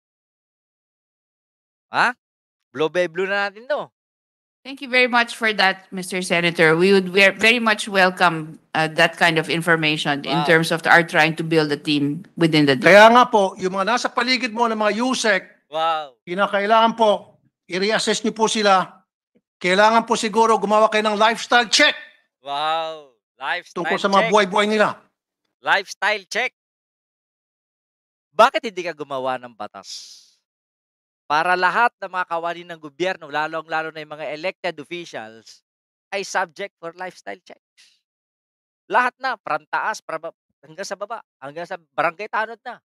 Ha? Blue by blue na natin to. Thank you very much for that, Mr. Senator. We would very much welcome that kind of information in Wow. terms of our trying to build a team within the Kaya nga po, yung mga nasa paligid mo ng mga USEC, Wow. kinakailangan po, i-reassess niyo po sila. Kailangan po siguro gumawa kayo ng lifestyle check Wow. Lifestyle tungkol sa mga check. buhay-buhay nila. Lifestyle check. Bakit hindi ka gumawa ng batas? Para lahat ng mga kawani ng gobyerno, lalong-lalo na yung mga elected officials, ay subject for lifestyle checks. Lahat na, from taas, hanggang sa baba, hanggang sa barangay tanod na.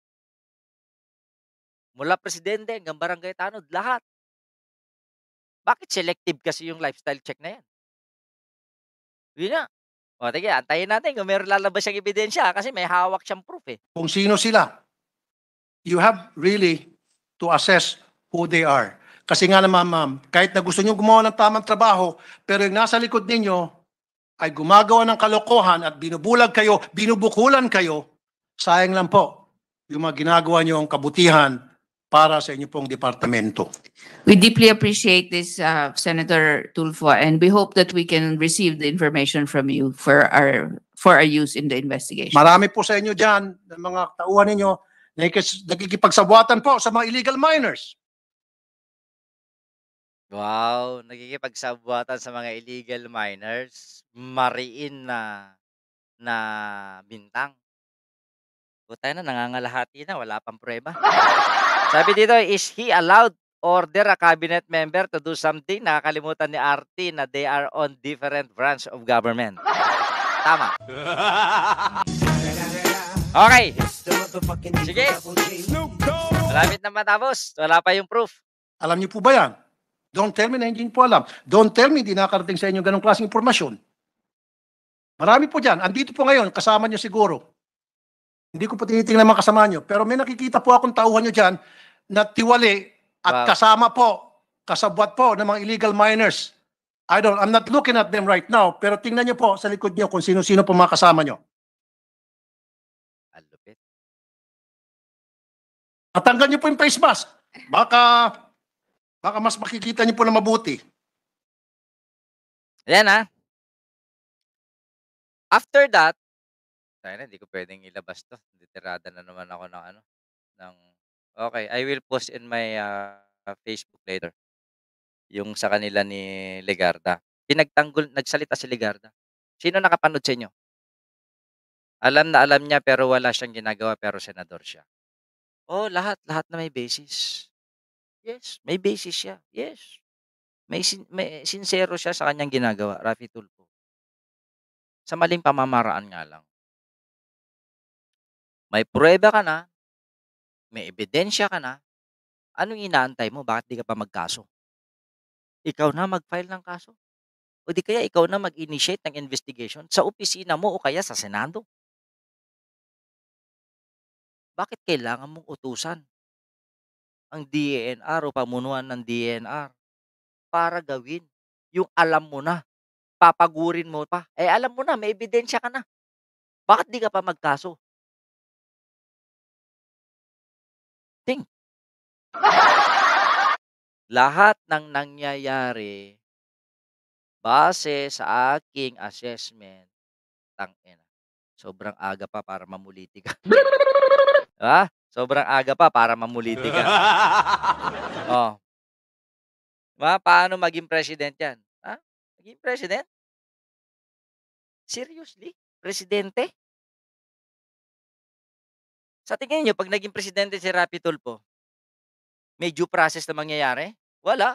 Mula presidente hanggang barangay tanod, lahat. Bakit selective kasi yung lifestyle check na yan? Yun na. O, sige, antayin natin kung meron lalabas siyang ebidensya kasi may hawak siyang proof eh. Kung sino sila. You have really to assess who they are. Kasi nga naman, ma'am, kahit na gusto nyo gumawa ng tamang trabaho, pero yung nasa likod ninyo ay gumagawa ng kalokohan at binubulag kayo, binubukulan kayo, sayang lang po yung mga ginagawa nyo ang kabutihan para sa inyo pong departamento. We deeply appreciate this, Senator Tulfo, and we hope that we can receive the information from you for our use in the investigation. Marami po sa inyo dyan, ng mga tauhan ninyo, nagkikipagsabwatan po sa mga illegal miners. Wow, nakikipagsabwatan sa mga illegal miners. Mariin na bintang. Putay na, nangangalahati na, wala pang prueba. Sabi dito, is he allowed order a cabinet member to do something? Nakakalimutan ni RT na they are on different branch of government. Tama. Okay. Sige. Malapit na matapos. Wala pa yung proof. Alam niyo po ba yan? Don't tell me na hindi niyo po alam. Don't tell me hindi nakarating sa inyo ganong klaseng impormasyon. Marami po dyan. Andito po ngayon, kasama niyo siguro. Hindi ko po tinitingnan mga kasama niyo. Pero may nakikita po akong tauhan niyo dyan na tiwali at Wow. kasama po, kasabwat po ng mga illegal miners. I'm not looking at them right now, pero tingnan niyo po sa likod niyo kung sino-sino po mga kasama niyo. Ang lupit. At tanggal niyo po yung face mask. Baka mas makikita niyo po na mabuti. Ayan After that, tayo na, hindi ko pwedeng ilabas to. Ditirada na naman ako ng okay, I will post in my Facebook later. Yung sa kanila ni Legarda. Nagsalita si Legarda. Sino nakapanood sa inyo? Alam na alam niya pero wala siyang ginagawa pero senador siya. Oh, lahat na may basis. Yes, may basis siya. Yes. May sincero siya sa kanyang ginagawa, Raffy Tulfo. Sa maling pamamaraan nga lang. May pruweba ka na, may ebidensya ka na, anong inaantay mo? Bakit di ka pa magkaso? Ikaw na mag-file ng kaso. O di kaya ikaw na mag-initiate ng investigation sa opisina mo o kaya sa Senado. Bakit kailangan mong utusan ang DENR o pamunuan ng DENR para gawin yung alam mo na, papagurin mo pa. Eh alam mo na, may ebidensya ka na. Bakit di ka pa magkaso? Think. Lahat ng nangyayari base sa aking assessment, tangina, sobrang aga pa para mamuliti ka. Diba? Sobrang aga pa para mamuliti ka. Oh, 'di ba? Paano maging president 'yan? Ha? Maging president? Seriously? Presidente? Sa tingin niyo 'pag naging presidente si Rapi Tulfo, may due process na mangyayari? Wala,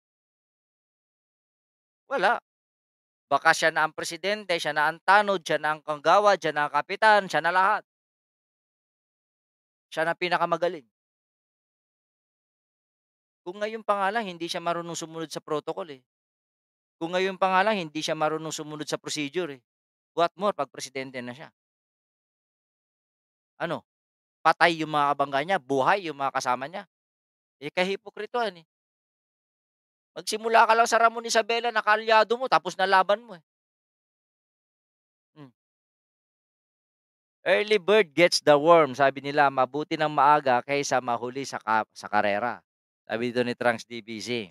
wala. Baka siya na ang presidente, siya na ang tanod, siya na ang kagawad, siya na ang kapitan, siya na lahat. Siya na pinakamagaling. Kung ngayon pa nga lang hindi siya marunong sumunod sa protocol, eh. Kung ngayon pa nga lang hindi siya marunong sumunod sa procedure, eh. What more 'pag presidente na siya? Ano, patay yung mga kabangga niya, buhay yung mga kasama niya. Eh, kahipokrituhan, eh. Magsimula ka lang sa Ramon Isabela na kaalyado mo tapos na laban mo, eh. Hmm. Early bird gets the worm, sabi nila, mabuti ng maaga kaysa mahuli sa karera. Sabi dito ni Trunks DBC.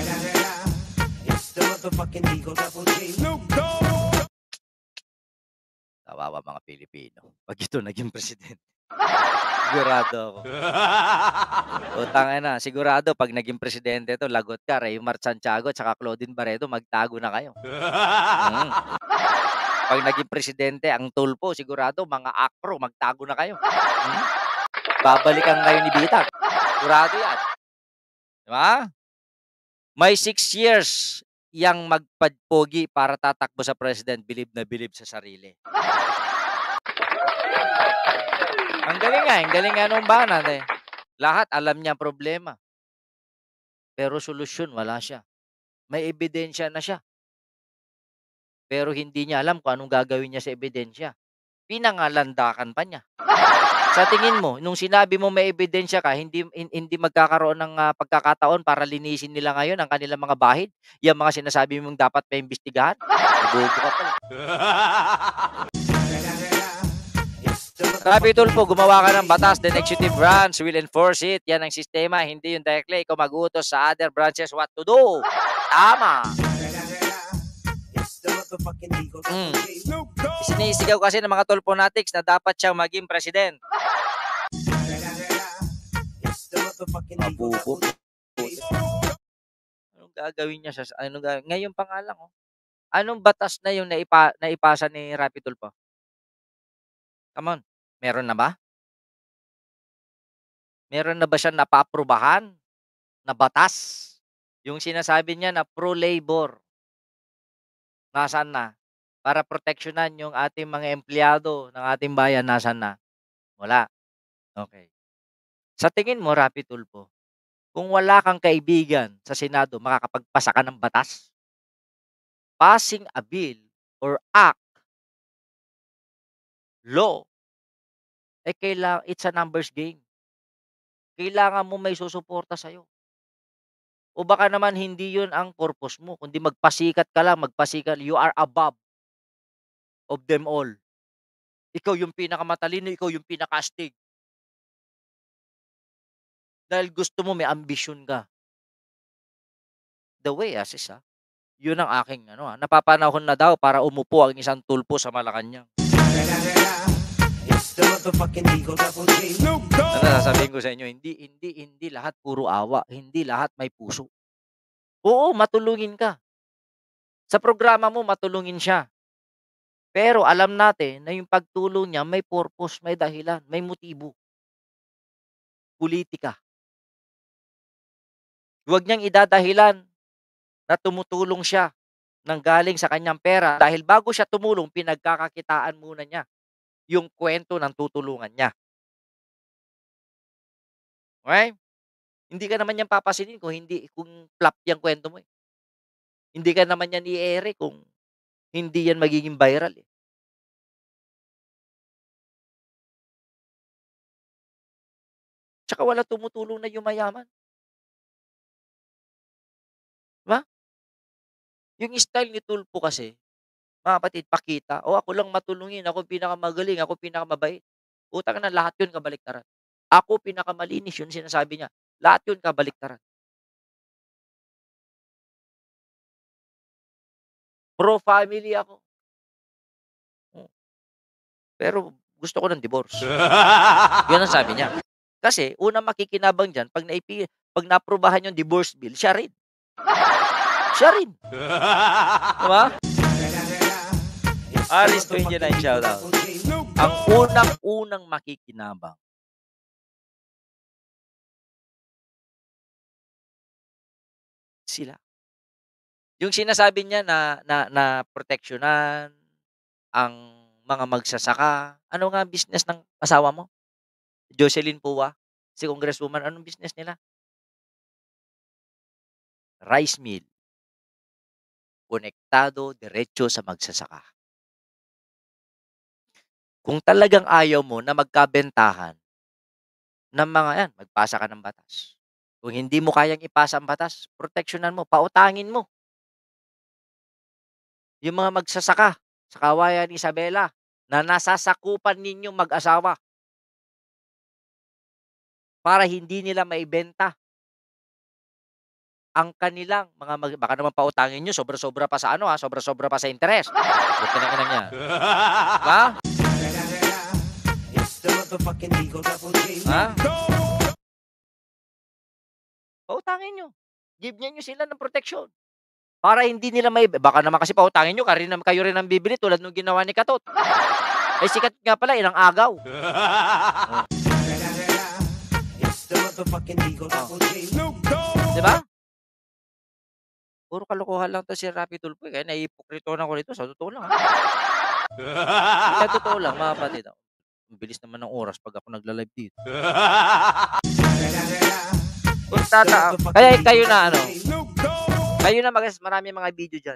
Kawawa mga Pilipino. 'Pag ito naging presidente. Sigurado ako. Putang ina, sigurado 'pag naging presidente 'to, lagot ka, Raymar Santiago at saka Claudine Barreto, magtago na kayo. Mm. 'Pag naging presidente ang Tulfo, sigurado mga akro, magtago na kayo. Mm. Babalikan kayo ni Bitag. Sigurado 'yan. 'Di ba? May 6 years yang magpadpogi para tatakbo sa president, bilib na bilib sa sarili. Ang galing nga nung banat, eh. Lahat alam niya ang problema, pero solusyon wala siya. May ebidensya na siya, pero hindi niya alam kung anong gagawin niya sa ebidensya. Pinangalandakan pa niya. Sa tingin mo, nung sinabi mo may ebidensya ka, hindi magkakaroon ng, pagkakataon para linisin nila ngayon ang kanilang mga bahid? Yang mga sinasabi mong dapat maimbestigahan? Bobo ka pala. Rapi Tulfo, gumawa ka ng batas, then executive branch will enforce it. Yan ang sistema, hindi yung directly ikaw mag-utos sa other branches what to do. Tama. Sinisigaw kasi ng mga Tulfonatics na dapat siyang maging president. Mabubo. Anong gagawin niya ngayon pa nga lang, oh. Anong batas na yung naipasa ni Rapi Tulfo? Come on, meron na ba? Meron na ba siyang napaaprubahan na batas? Yung sinasabi niya na pro-labor, nasaan na? Para proteksyonan yung ating mga empleyado ng ating bayan, nasaan na? Wala. Okay. Sa tingin mo, Rapi Tulfo, kung wala kang kaibigan sa Senado, makakapagpasa ka ng batas? Passing a bill or act, law, it's a numbers game. Kailangan mo may susuporta sa'yo. O baka naman hindi yun ang purpose mo, kundi magpasikat ka lang, you are above of them all. Ikaw yung pinakamatalino, ikaw yung pinakaastig. Dahil gusto mo may ambisyon ka. The way is, yun ang aking napapanahon na daw para umupo ang isang Tulfo sa Malacanang. Ano sasabihin ko sa inyo, hindi lahat puro awa, hindi lahat may puso. Oo, matulungin ka. Sa programa mo, matulungin siya. Pero alam natin na yung pagtulong niya may purpose, may dahilan, may motibo. Politika. Huwag niyang idadahilan na tumutulong siya nang galing sa kanyang pera dahil bago siya tumulong, pinagkakakitaan muna niya yung kwento ng tutulungan niya. Okay? Hindi ka naman yan papasinin kung flop yung kwento mo, eh. Hindi ka naman yan i-ere kung hindi yan magiging viral, eh. Tsaka wala tumutulong na yumayaman. Diba? Yung style ni Tulfo kasi, mga kapatid, pakita, ako lang matulungin, ako pinakamagaling, ako pinakamabait. Utang na lahat yun kabaliktaran. Ako pinakamalinis yun sinasabi niya. Lahat yun kabaliktaran. Pro-family ako. Pero gusto ko ng divorce. Yun ang sabi niya. Kasi unang makikinabang diyan pag naaprubahan yung divorce bill, siya rin. Siya rin. Diba? Alice 29 shoutout. Ang unang makikinabang sila. Yung sinasabi niya na proteksyonan ang mga magsasaka. Ano nga ang business ng asawa mo? Jocelyn Pua, si Congresswoman, anong business nila? Rice mill. Konektado, diretso sa magsasaka. Kung talagang ayaw mo na magkabentahan ng mga yan, magpasa ka ng batas. Kung hindi mo kayang ipasa ang batas, proteksyonan mo, pautangin mo. Yung mga magsasaka sa Kawayan ni Isabela na nasasakupan ninyong mag-asawa para hindi nila maibenta ang kanilang baka naman pautangin nyo, sobra-sobra pa sa sobra-sobra pa sa interest. Buti na ina niya. Ha? Ha? Pautangin nyo. Give nyo sila ng proteksyon. Para hindi nila baka naman kasi pautangin nyo, kayo rin ang bibili tulad nung ginawa ni Katot. Eh, sikat nga pala, ilang agaw. Diba? Puro kalokohan lang to si Rapi Tulfo. Kaya naihipokrito na ko nito. Sa totoo lang. Sa totoo lang, mga kapatid. Ang bilis naman ng oras pag ako nagla-live dito. Kaya kayo na kayo na marami mga video dyan.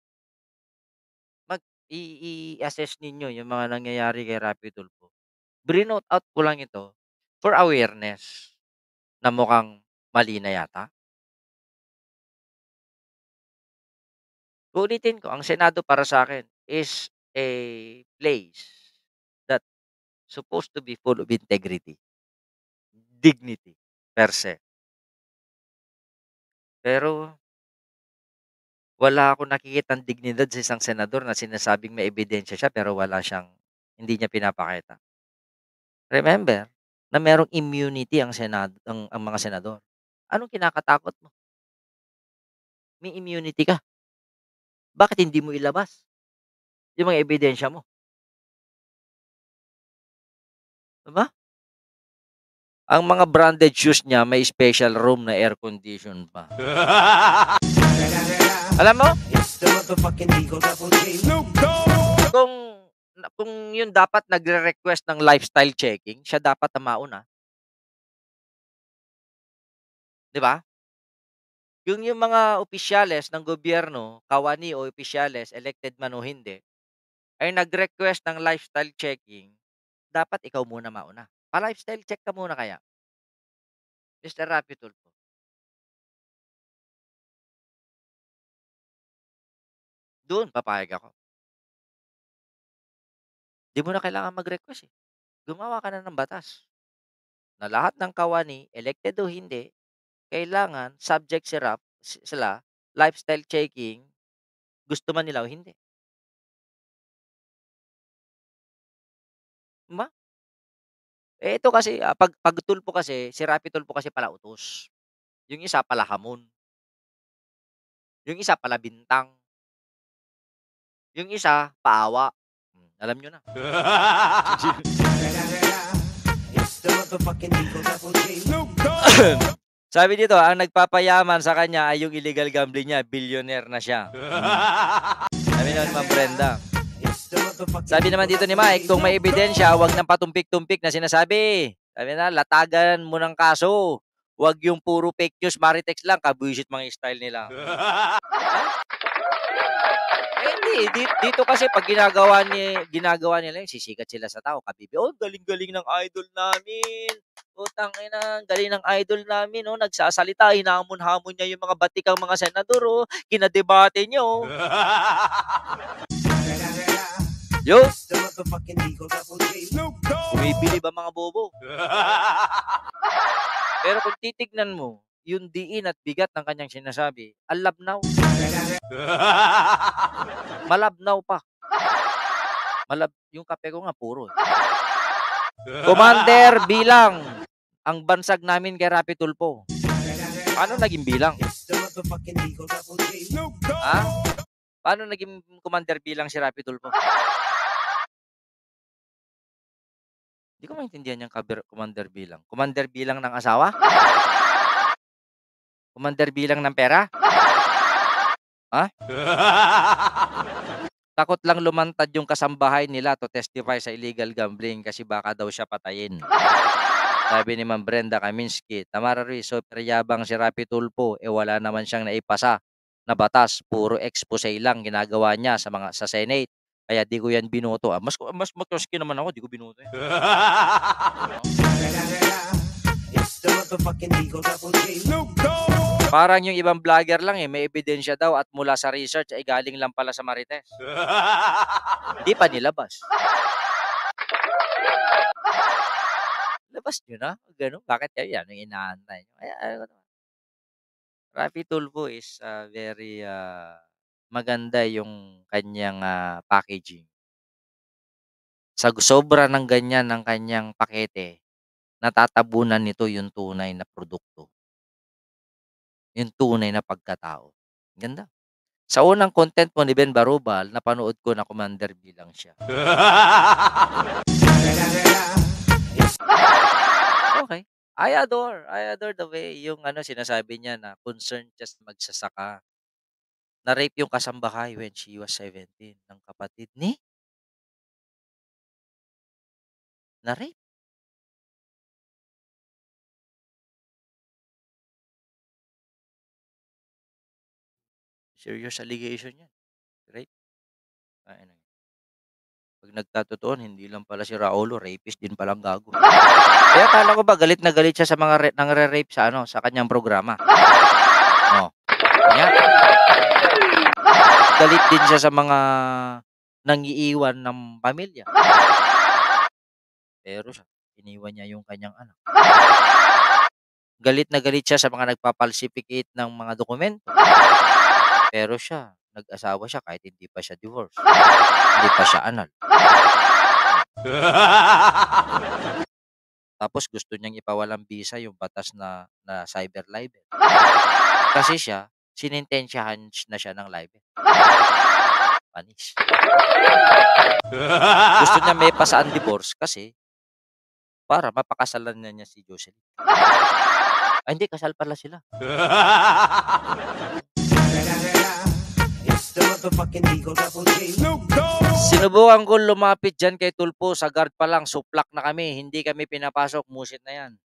I-assess ninyo yung mga nangyayari kay Rapi Tulfo. Brinote out ko lang ito for awareness na mukhang mali na yata. Ulitin ko, ang Senado para sa akin is a place that supposed to be full of integrity, dignity, per se. Pero, wala akong nakikitang dignidad sa isang senador na sinasabing may ebidensya siya pero hindi niya pinapakita. Remember, na merong immunity ang mga senador. Anong kinakatakot mo? May immunity ka. Bakit hindi mo ilabas yung mga ebidensya mo? Diba? Ang mga branded shoes niya may special room na air condition pa. Alam mo? Kung yun dapat nagre-request ng lifestyle checking, siya dapat ang mauna. Diba? Yung mga opisyales ng gobyerno, kawani o opisyales, elected man o hindi, ay nag-request ng lifestyle checking, dapat ikaw muna mauna. Pa-lifestyle check ka muna kaya. Mr. Rapi Tulfo. Doon, papayag ako. Di mo na kailangan mag-request eh. Gumawa ka na ng batas. Na lahat ng kawani, elected o hindi, kailangan subject sila, lifestyle checking, gusto man nila o hindi. Diba? Eh, ito kasi, pag Tulfo kasi, si Rapi Tulfo kasi pala utos. Yung isa pala hamon. Yung isa pala bintang. Yung isa, paawa. Alam nyo na. Sabi dito, ang nagpapayaman sa kanya ay yung illegal gambling niya. Billionaire na siya. Sabi naman, Ma'am Brenda. Sabi naman dito ni Mike, kung may ebidensya, huwag nang patumpik-tumpik na sinasabi. Sabi na, latagan mo ng kaso. Huwag yung puro fake news, maritex lang, kabuisit mga style nila. Hindi, dito kasi pag ginagawa nila yung sisikat sila sa tao, kabibi, galing-galing ng idol namin. Utang ina, galing ng idol namin, nagsasalita, hinamon-hamon niya yung mga batikang mga senador, kinadebate niyo. Yo, Bumibili ba mga bobo? Pero kung titignan mo, yung diin at bigat ng kanyang sinasabi, alabnaw. Malabnaw pa. Yung kape ko nga puro. Commander, bilang ang bansag namin kay Rapi Tulfo. Paano naging bilang? Ha? Paano naging commander bilang si Rapi Tulfo? Hindi ko maintindihan yung commander bilang. Commander bilang ng asawa? Commander bilang ng pera? Ha? Takot lang lumantad yung kasambahay nila to testify sa illegal gambling kasi baka daw siya patayin. Sabi ni Ma'am Brenda Kaminsky, Tamara Ruiz, super yabang si Rapi Tulfo, wala naman siyang naipasa na batas, puro expose lang ginagawa niya sa Senate. Kaya di ko yan binoto. Mas makoski naman ako, di ko binoto. Parang yung ibang vlogger lang may ebidensya daw at mula sa research ay galing lang pala sa Marites. Hindi pa nilabas. Labas nyo na? Ganun? Bakit kayo yan? Yung inaantay nyo? Rapi Tulfo is very maganda yung kanyang packaging. Sa sobra ng ganyan ng kanyang pakete, natatabunan nito yung tunay na produkto. Yung tunay na pagkatao. Ganda. Sa unang content mo ni Ben Barubal, napanood ko na commander bilang siya. Okay. I adore the way yung sinasabi niya na concerned just magsasaka. Na-rape yung kasambahay when she was 17 ng kapatid ni? Na-rape? Serious allegation yan. Rape? Pag nagtatotoon, hindi lang pala si Raulo, rapist din palang gago. Kaya akala ko ba galit na galit siya sa mga nangre-rape sa kanyang programa. Oh. Kanya. Galit din siya sa mga nangiiwan ng pamilya. Pero siya, iniwan niya yung kanyang anak. Galit na galit siya sa mga nagpapalsificate ng mga dokumento. Pero siya, nag-asawa siya kahit hindi pa siya divorce. Hindi pa siya anal. Tapos gusto niyang ipawalang bisa yung batas na cyber libel. Kasi siya, sinintensyahan na siya ng libel. Panis. Gusto niya may pasaan divorce kasi para mapakasalan na niya si Jocelyn. Ay, hindi, kasal pala sila. Sinubukan ko lumapit dyan kay Tulfo, sa guard pa lang, suplak na kami, hindi kami pinapasok, musit na yan.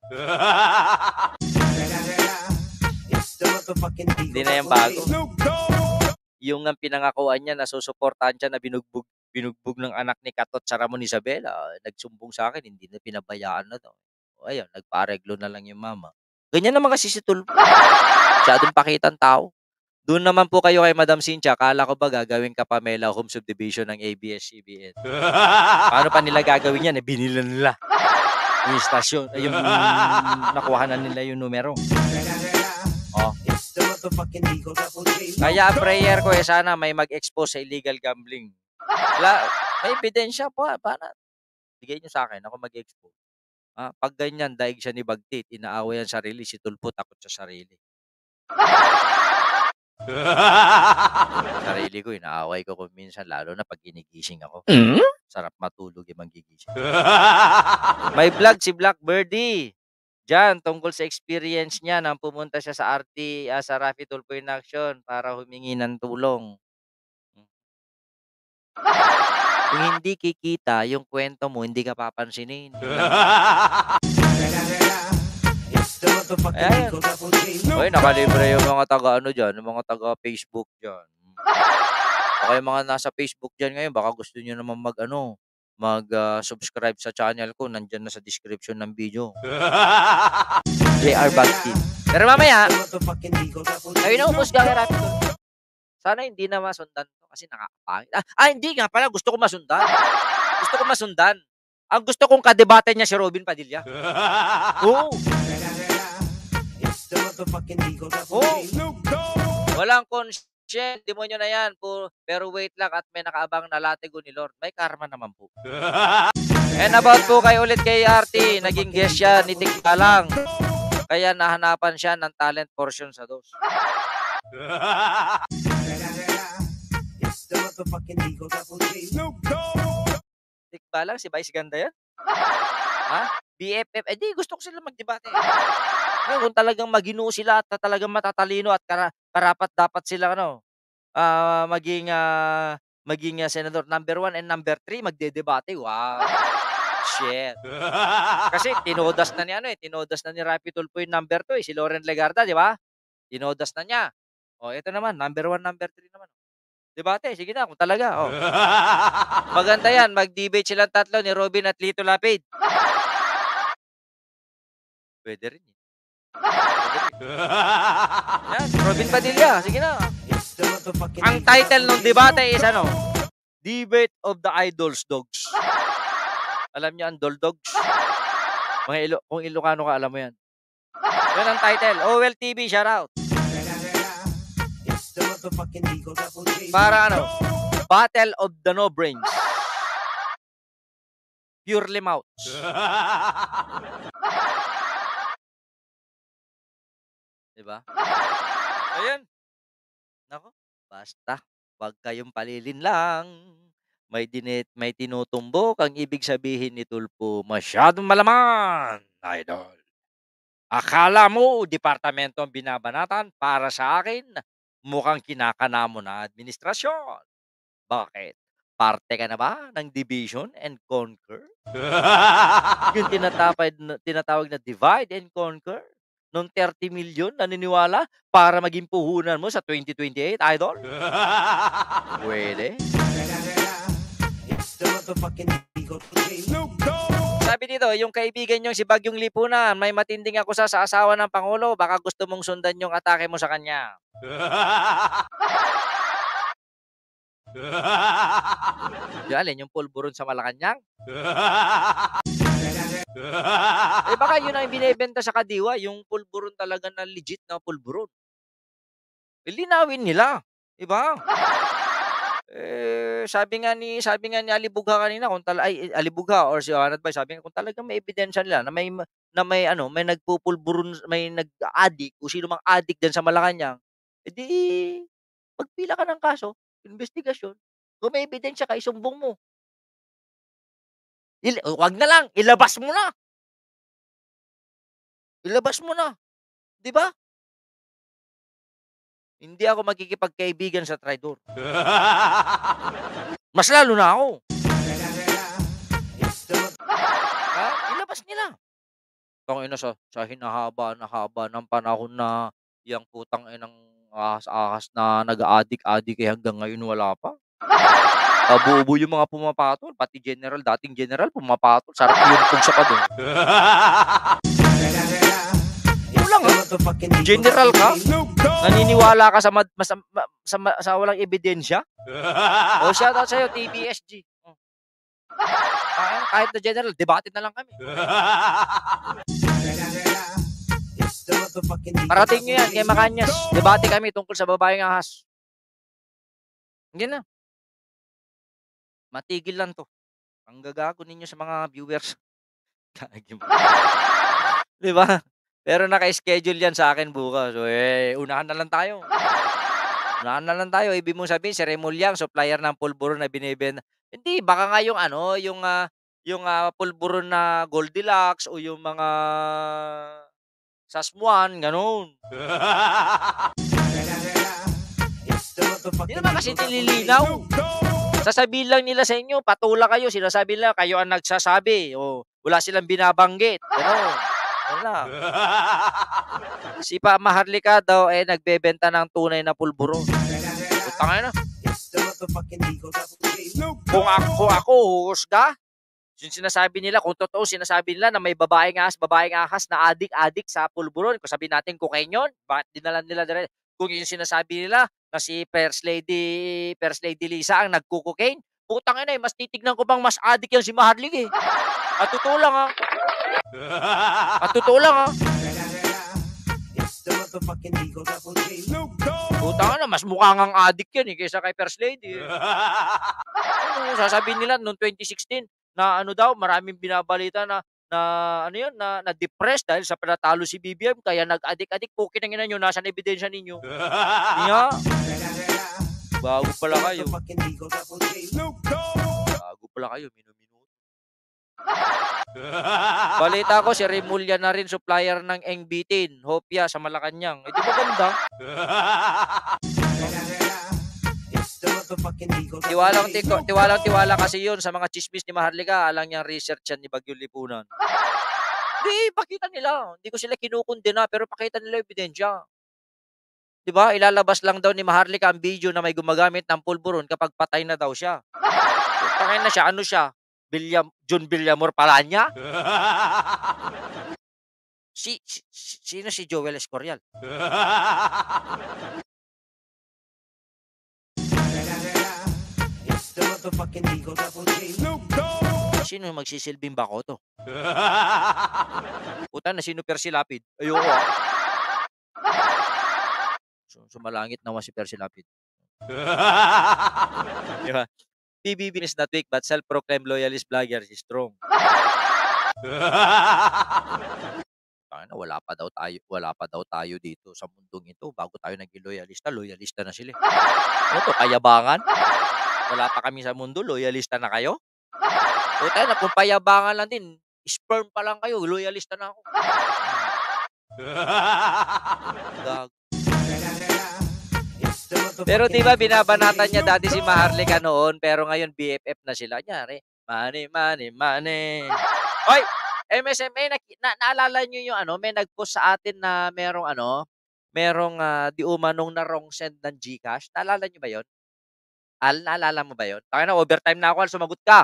Hindi na yan bago. Yung ang pinangakuan niya, nasusuportahan siya na binugbog ng anak ni Katot sa Ramon Isabela, nagsumbong sa akin, hindi na pinabayaan na daw. O ayun, nagpa-areglo na lang yung mama. Ganyan naman kasi si Tulfo. Masyadong pakitang tao. Doon naman po kayo kay Madam Cynthia, kala ko ba gagawin ka Pamela Home Subdivision ng ABS-CBN? Paano pa nila gagawin yan? Binila nila yung istasyon, yung nakuhanan nila yung numero. Oh. Kaya prayer ko sana may mag-expose sa illegal gambling. May ebidensya po, paano? Bigay nyo sa akin, ako mag-expose. Pag ganyan, daig siya ni Bagtit, inaaway ang sarili, si Tulfo takot sa sarili. Sarili ko, inaaway ko kung minsan, lalo na pag ginigising ako. Sarap matulog yung magigising. May vlog si Blackbirdie. Diyan, tungkol sa experience niya nang pumunta siya sa sa Rapi Tulfo in Action para humingi ng tulong. Kung hindi kikita yung kwento mo, hindi ka papansinin. Ayan. Uy, nakalibre yung mga taga dyan, yung mga taga Facebook dyan. Okay, mga nasa Facebook dyan ngayon, baka gusto nyo naman mag-subscribe sa channel ko, nandyan na sa description ng video. JR Bagtit. Pero mamaya, ay naubos ka kay Rapi Tulfo. Sana hindi na masundan to kasi nakakapangit. Hindi nga pala, gusto ko masundan. gusto ko masundan. Ang gusto kong kadebate niya si Robin Padilla. Oo. Oo. Walang conscience, demonyo na yan. Pero wait lang at may nakaabang na latigo ni Lord. May karma naman po. And about po ulit kay RT, naging guest siya ni Tikta lang. Kaya nahanapan siya ng talent portion sa DOS. Tikta lang, si Vice Ganda yan? Ha? BFF, di gusto ko sila magdebate. Ngayon, kung talagang magino sila at talagang matatalino at karapat dapat sila maging senador number 1 and number 3 magdedebate. Wow. Shit. Kasi tinodas na ni Rapi Tulfo yung number 2 si Loren Legarda, di ba? Tinodas na niya. O, ito naman, number 1, number 3 naman. Debate, sige na, kung talaga. Oh. Maganda yan, mag-debate silang tatlo ni Robin at Lito Lapid. Pwede rin. Yan, Robin Padilla, sige na. Ang title ng debate is Debate of the Idols Dogs. Alam niyo ang Dogs? Kung Ilocano ka, alam mo yan. Yan ang title. OL TV, shout out. Para Battle of the No Brains. Purely mouths. Diba? Ayan. Nako, basta. Wag kayong palilin lang. May tinutumbok ang ibig sabihin ni Tulfo. Masyadong malaman, idol. Akala mo, departamento ang binabanatan para sa akin, mukhang kinakana mo na administrasyon. Bakit? Parte ka na ba ng division and conquer? Yung tinatawag na divide and conquer? Nung 30 million naniniwala para maging puhunan mo sa 2028, idol? Pwede. Sabi dito, yung kaibigan nyo si Bagyong Lipunan, may matinding akusa sa asawa ng Pangulo, baka gusto mong sundan yung atake mo sa kanya. Yung alin, yung pulburon sa Malacanang? Baka yun ang binibenta sa Kadiwa, yung pulburon talaga na legit na pulburon. Linawin nila, diba? Sabi nga ni Alibugha kanina Alibugha or si Anad Bay, sabi nga kung talagang may ebidensya nila na may nagpupulburon, may nag-addict o sino mang addict diyan sa Malacanang, edi magpila ka ng kaso, investigasyon. Kung may ebidensya ka, isumbong mo. Wag na lang, ilabas mo na. Ilabas mo na. 'Di ba? Hindi ako magkikipagkaibigan sa traidor. Mas lalo na ako. Ilabas nila. Tangina sa hinahaba ng panahon na yang putang inang ahas-ahas na nag-a-addict hanggang ngayon wala pa. Buo-buo yung mga pumapatol, pati dating general pumapatol. Sarap yung pugsa pa doon. General ka? Naniniwala ka sa walang ebidensya? O, shout out sa'yo, TBSG. Kahit na general, debate na lang kami. Parating nyo yan kay Macanyas. Debate kami tungkol sa babaeng ahas. Hindi na. Matigil lang to. Ang gagago ninyo sa mga viewers. Diba? Pero naka-schedule yan sa akin bukas. So, unahan na lang tayo. Ibig mong sabihin, si Remulyang, supplier ng pulburon na binibenta. Hindi, baka nga yung pulburon na Goldilocks o yung mga Sasmuan, ganun. Hindi naman kasi nililinaw. Sasabihin lang nila sa inyo, patula kayo. Sinasabi nila, kayo ang nagsasabi. O, wala silang binabanggit. Ganun. Wala. Si Pa Maharlika daw nagbebenta ng tunay na pulburon. Putang na. Kung ako huhusga, yung sinasabi nila, kung totoo sinasabi nila na may babaeng ahas na adik sa pulburon, kung sabihin natin cocaine yun, bakit dinalan nila kung yung sinasabi nila na si First Lady Lisa ang nagko-cocaine, Putang ina, mas titignan ko bang mas adik yan si Maharlika, eh. At totoo lang, ha. At totoo lang, ha. Putang ina, mas mukha ngang adik yan, eh, kaysa kay First Lady, eh. Ano, sasabihin nila noong 2016 na ano daw, maraming binabalita na ano yun, na depressed dahil sa panatalo si BBM kaya nag-adik-adik. Pukin ang ina nyo, nasaan ebidensya ninyo? Hindi nga. Bago pala kayo. Bago pala kayo, minuminuto. Balita ko, si Remulla na rin supplier ng Engbitin, Hopia sa Malacanang. Eh, di ba ganda? Tiwalang-tiwala kasi yun sa mga chismis ni Maharlika. Alang niyang research yan ni Bagyong Lipunan. Hindi, pakita nila. Hindi ko sila kinukundina, pero pakita nila ebidensya. Diba? Ilalabas lang daw ni Maharlika ang video na may gumagamit ng pulburon kapag patay na daw siya. Patay na siya. Ano siya? John Villamor pala niya? Sino si Joel Escorial? Sino yung magsisilbing Bacoto? Puta na, sino Percy Lapid? Ayoko, ah. Sumalangit naman si Percy Lapid. Diba? PBB is not weak but self-proclaimed loyalist vlogger is strong. Wala pa daw tayo dito sa mundong ito bago tayo naging loyalista na sila. Ano to, kayabangan? Wala pa kami sa mundo, loyalista na kayo? Puta na, kung payabangan lang din, sperm pa lang kayo, loyalista na ako. Pero di ba binabanatan niya dati si Maharlika noon, pero ngayon BFF na sila. Nyari, money. Hoy, MSMA, naalala niyo yung ano, may nag-post sa atin na merong di umanong na wrong send ng GCash. Naalala niyo ba yon? Naalala mo ba yon? Taka na, overtime na ako, sumagot ka.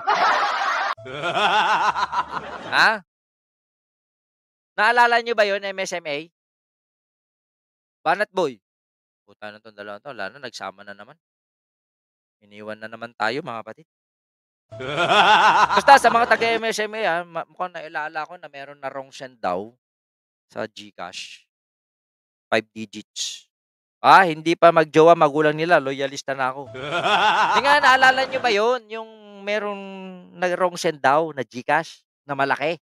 Ha? Naalala niyo ba yon, MSMA? Banat Boy. Puta na itong dalawang to, wala na, nagsama na naman. Iniwan na naman tayo, mga kapatid. Basta sa mga taga-MSMA, mukhang nailala ko na meron na wrong send daw sa GCash. 5 digits. Hindi pa magjowa, magulang nila, loyalista na ako. Hindi nga, naalala nyo ba yun? Yung merong na-wrong send daw na GCash na malaki.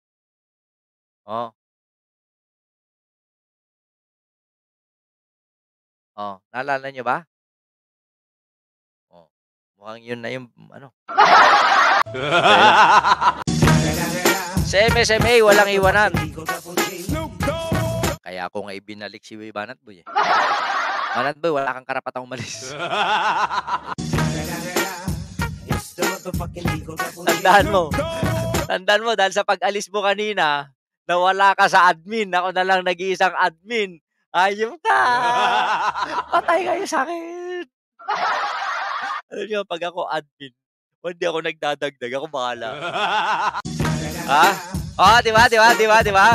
Naalala nyo ba? Mukhang yun na yung Sa MSMA, walang iwanan. Kaya ako nga ibinalik si Banat Boy. Banat Boy, wala kang karapatang umalis. Tandaan mo, dahil sa pag-alis mo kanina, nawala ka sa admin. Ako na lang nag-iisang admin. Ayun ka! Patay kayo sa akin! Alam nyo, pag ako admin, hindi ako nagdadagdag. Ako bahala. Diba?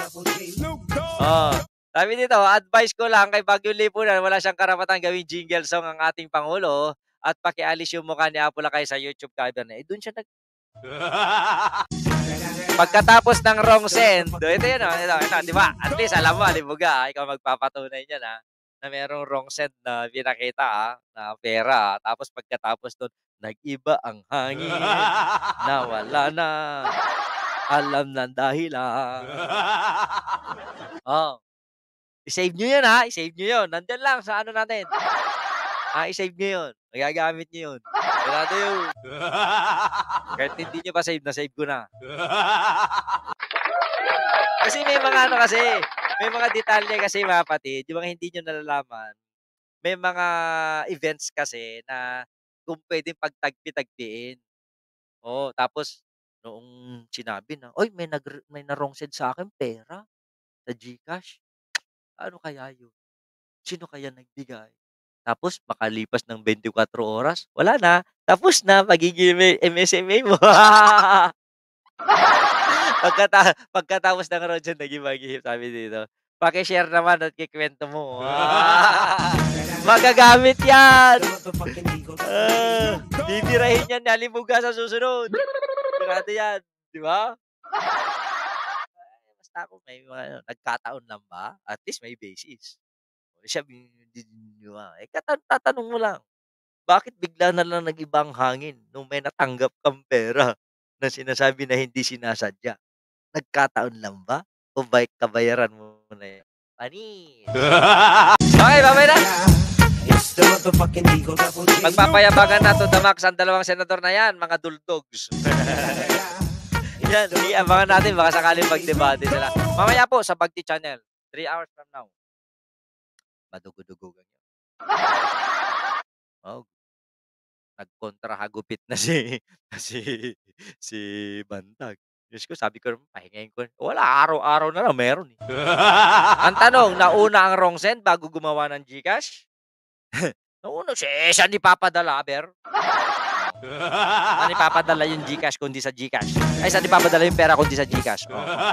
Sabi dito, advice ko lang kay Bagyong Lipunan, wala siyang karapatang gawing jingle song ang ating Pangulo at pakialis yung mukha ni Apolacay sa YouTube cover na. Doon siya Pagkatapos ng wrong send, ito yun, di ba? At least, alam mo, alibuga, ikaw magpapatunay niya na merong wrong send na pinakita, na pera. Tapos pagkatapos doon, nag-iba ang hangin, nawala na, alam ng dahilan. I-save nyo yun, ha? I-save nyo yun. Nandyan lang sa ano natin. I-save nyo yun. Magagamit nyo yun. Ganado yun. Kahit hindi nyo pa save, na-save ko na. Kasi may mga may mga detalye kasi, mga kapatid, yung mga hindi nyo nalalaman. May mga events kasi na kung pwedeng pagtagpi-tagpiin. Tapos, noong sinabi na, oy, may na-wrong send sa akin pera sa GCash. Ano kaya yun? Sino kaya nagbigay? Tapos, makalipas ng 24 oras, wala na. Tapos na, magiging MSMA mo. Pagkatapos ng road, naging mag-ihip, sabi dito. Paki-share naman at kikwento mo. Magagamit yan. Bibirahin yan ni Alimuga sa susunod. Sigurado yan. Di ba? Basta ako may mga nagkataon lang ba? At least may basis. Siya, tatanong mo lang, bakit bigla na lang nag-ibang hangin nung may natanggap kang pera na sinasabi na hindi sinasadya? Nagkataon lang ba? O kabayaran mo na yan? Panis! Okay, babay na! Magpapayabangan na to the max ang dalawang senador na yan, mga duldogs. Yan, abangan natin, baka sakaling magdebate sila. Mamaya po sa Bagti Channel, 3 hours from now. Madugo-dugugan yun. Oh, nagkontra hagupit na si Bantag. Diyos ko, sabi ko, pahingayin ko. Wala, araw-araw na lang, meron eh. Ang tanong, nauna ang wrong send bago gumawa ng GCash? Nauna, saan ipapadala, Ber? Saan ipapadala yung GCash kundi sa GCash? Ay, saan ipapadala yung pera kundi sa GCash?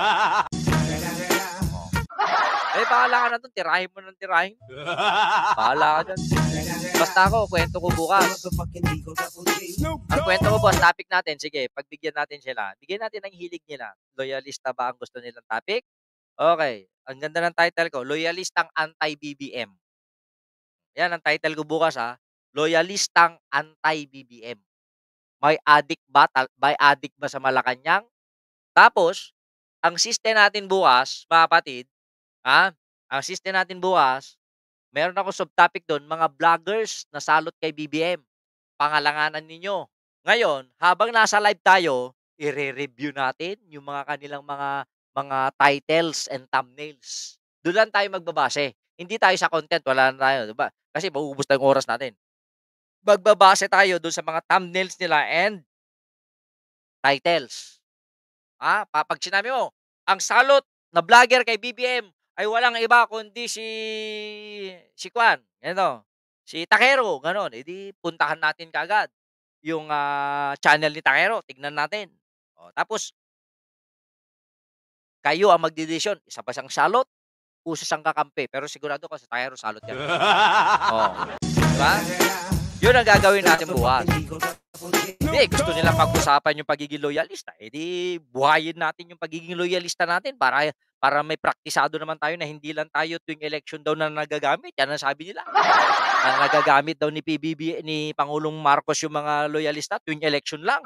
Eh, bahala ka na doon. Tirahin mo ng tirahin. Bahala ka dyan. Basta ako, kwento ko bukas. Ang kwento ko bukas, topic natin. Sige, pagbigyan natin sila. Bigyan natin ang hilig nila. Loyalista ba ang gusto nilang topic? Okay. Ang ganda ng title ko, Loyalistang Anti-BBM. Yan ang title ko bukas, ha. Loyalistang Anti-BBM. May addict ba sa Malacanang? Tapos, ang system natin bukas, mga kapatid, ang system natin bukas, meron ako subtopic doon, mga vloggers na salot kay BBM. Pangalanganan ninyo. Ngayon, habang nasa live tayo, i-review natin yung mga kanilang mga titles and thumbnails. Doon lang tayo magbabase. Hindi tayo sa content, wala na tayo, diba? Kasi mauubos tayong oras natin. Magbabase tayo doon sa mga thumbnails nila and titles. Pag sinabi mo, ang salot na vlogger kay BBM ay walang iba kundi si Kwan, si Takero, ganon. Edi puntahan natin kaagad yung channel ni Takero, tignan natin. Tapos kayo ang magdedesisyon, isa ba siyang salot, uso siyang kakampi, pero sigurado ko sa Takero salot yan. Diba? Yun ang gagawin natin bukas. Hindi, gusto nilang pag-usapan yung pagiging loyalista. Edi buhayin natin yung pagiging loyalista natin para may praktisado naman tayo na hindi lang tayo tuwing election daw na nagagamit. Yan ang sabi nila. Na nagagamit daw ni Pangulong Marcos yung mga loyalista tuwing election lang.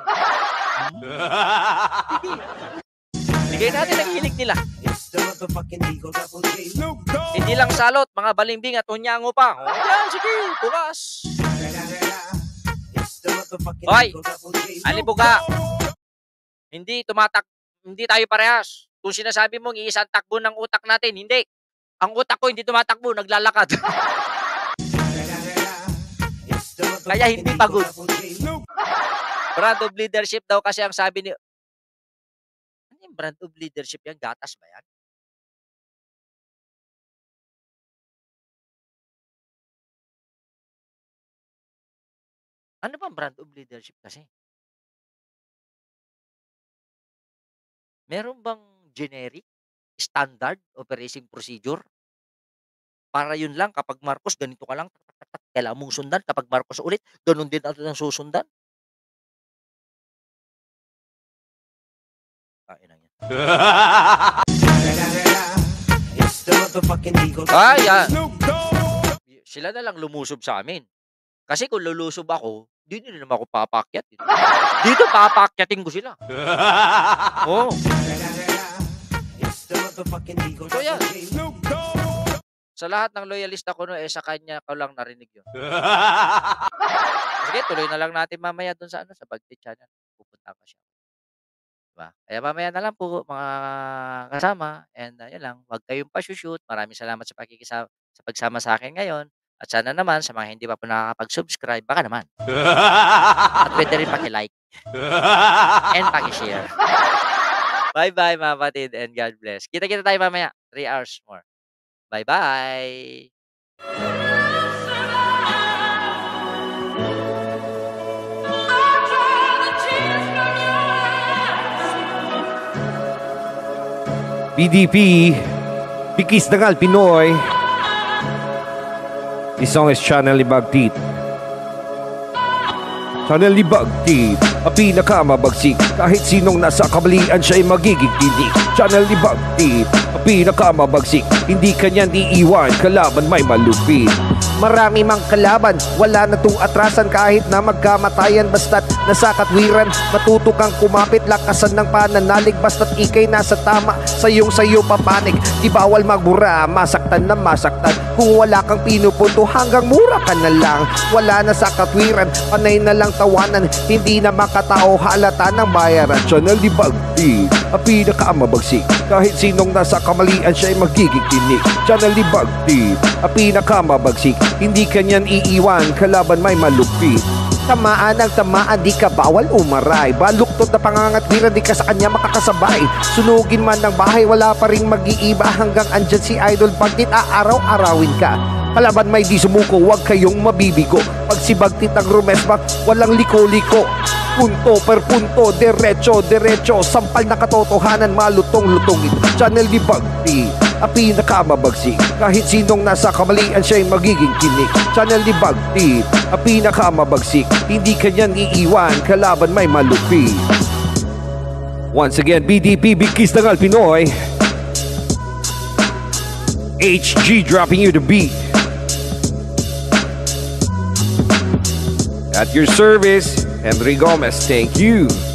Bigay natin ang hilig nila. Hindi lang salot, mga balimbing at unyango pa. Yan, sige, bukas. Hoy, Alibuga. Hindi tayo parehas. Kung sinasabi mong iisang takbo ng utak natin, hindi. Ang utak ko hindi tumatakbo, naglalakad. Kaya hindi pagod. Brand of leadership daw kasi ang sabi ni... Ano yung brand of leadership yan? Gatas ba yan? Ano bang brand of leadership kasi? Meron bang generic, standard operating procedure? Para yun lang, kapag Marcos, ganito ka lang, kailangan mong sundan. Kapag Marcos ulit, ganun din ang susundan. Kain lang yan. Yan. Sila na lang lumusob sa amin. Kasi kung lulusob ako, hindi naman ako papakyat. Dito papakyatin ko sila. Oh. So yan. Sa lahat ng loyalista ko, sa kanya ko lang narinig yun. Sige, tuloy na lang natin mamaya dun sa Bagti Channel. Pupunta ka siya. Diba? Kaya mamaya na lang po, mga kasama. And yun lang, huwag kayong pa-shoot. Maraming salamat sa pagsama sa akin ngayon. At sana naman, sa mga hindi pa po nakakapag-subscribe, baka naman. At pwede rin paki-like. And paki-share. Bye-bye, mga kapatid, and God bless. Kita-kita tayo mamaya. 3 hours more. Bye-bye! PDP, Pikis Dangal Pinoy. This song is Channel Libagtit. Channel Libagtit, ang pinakamabagsik. Kahit sinong nasa kabalian siya'y magiging tinik. Channel Libagtit, ang pinakamabagsik. Hindi kanyan iiwan, kalaban may malupit. Marami mang kalaban, wala na tong atrasan. Kahit na magkamatayan, basta't nasa katwiran. Matuto kang kumapit, lakasan ng pananalig. Basta't ikay nasa tama, sayo papanig. Di bawal magbura, masaktan na masaktan. Kung wala kang pinupunto, hanggang mura ka na lang. Wala na sa katwiran, panay na lang tawanan. Hindi na makatao, halata ng bayaran. Channel Libagtit, ang pinakamabagsik. Kahit sinong nasa kamalian siya'y magiging tinik. Channel Libagtit, ang pinakamabagsik. Hindi kanyan iiwan, kalaban may malupit. Tamaan ang tamaan, di ka bawal umaray. Baluktot na pangangatwiran, di ka sa kanya makakasabay. Sunugin man ng bahay, wala pa rin mag-iiba. Hanggang andyan si Idol Bagtit, aaraw-arawin ka. Kalaban may di sumuko, huwag kayong mabibigo. Pag si Bagtit ang rumesbak, walang liko-liko. Punto per punto, derecho, sampal na katotohanan, malutong-lutong ito. Channel Libagtit, ang pinakamabagsik. Kahit sinong nasa kamalian siya'y magiging tinik. Channel Libagtit, ang pinakamabagsik. Hindi kanyan iiwan, kalaban may malupit. Once again, BDP, Big Kiss Dangal Pinoy. HG dropping you the beat. At your service, Henry Gomez, thank you.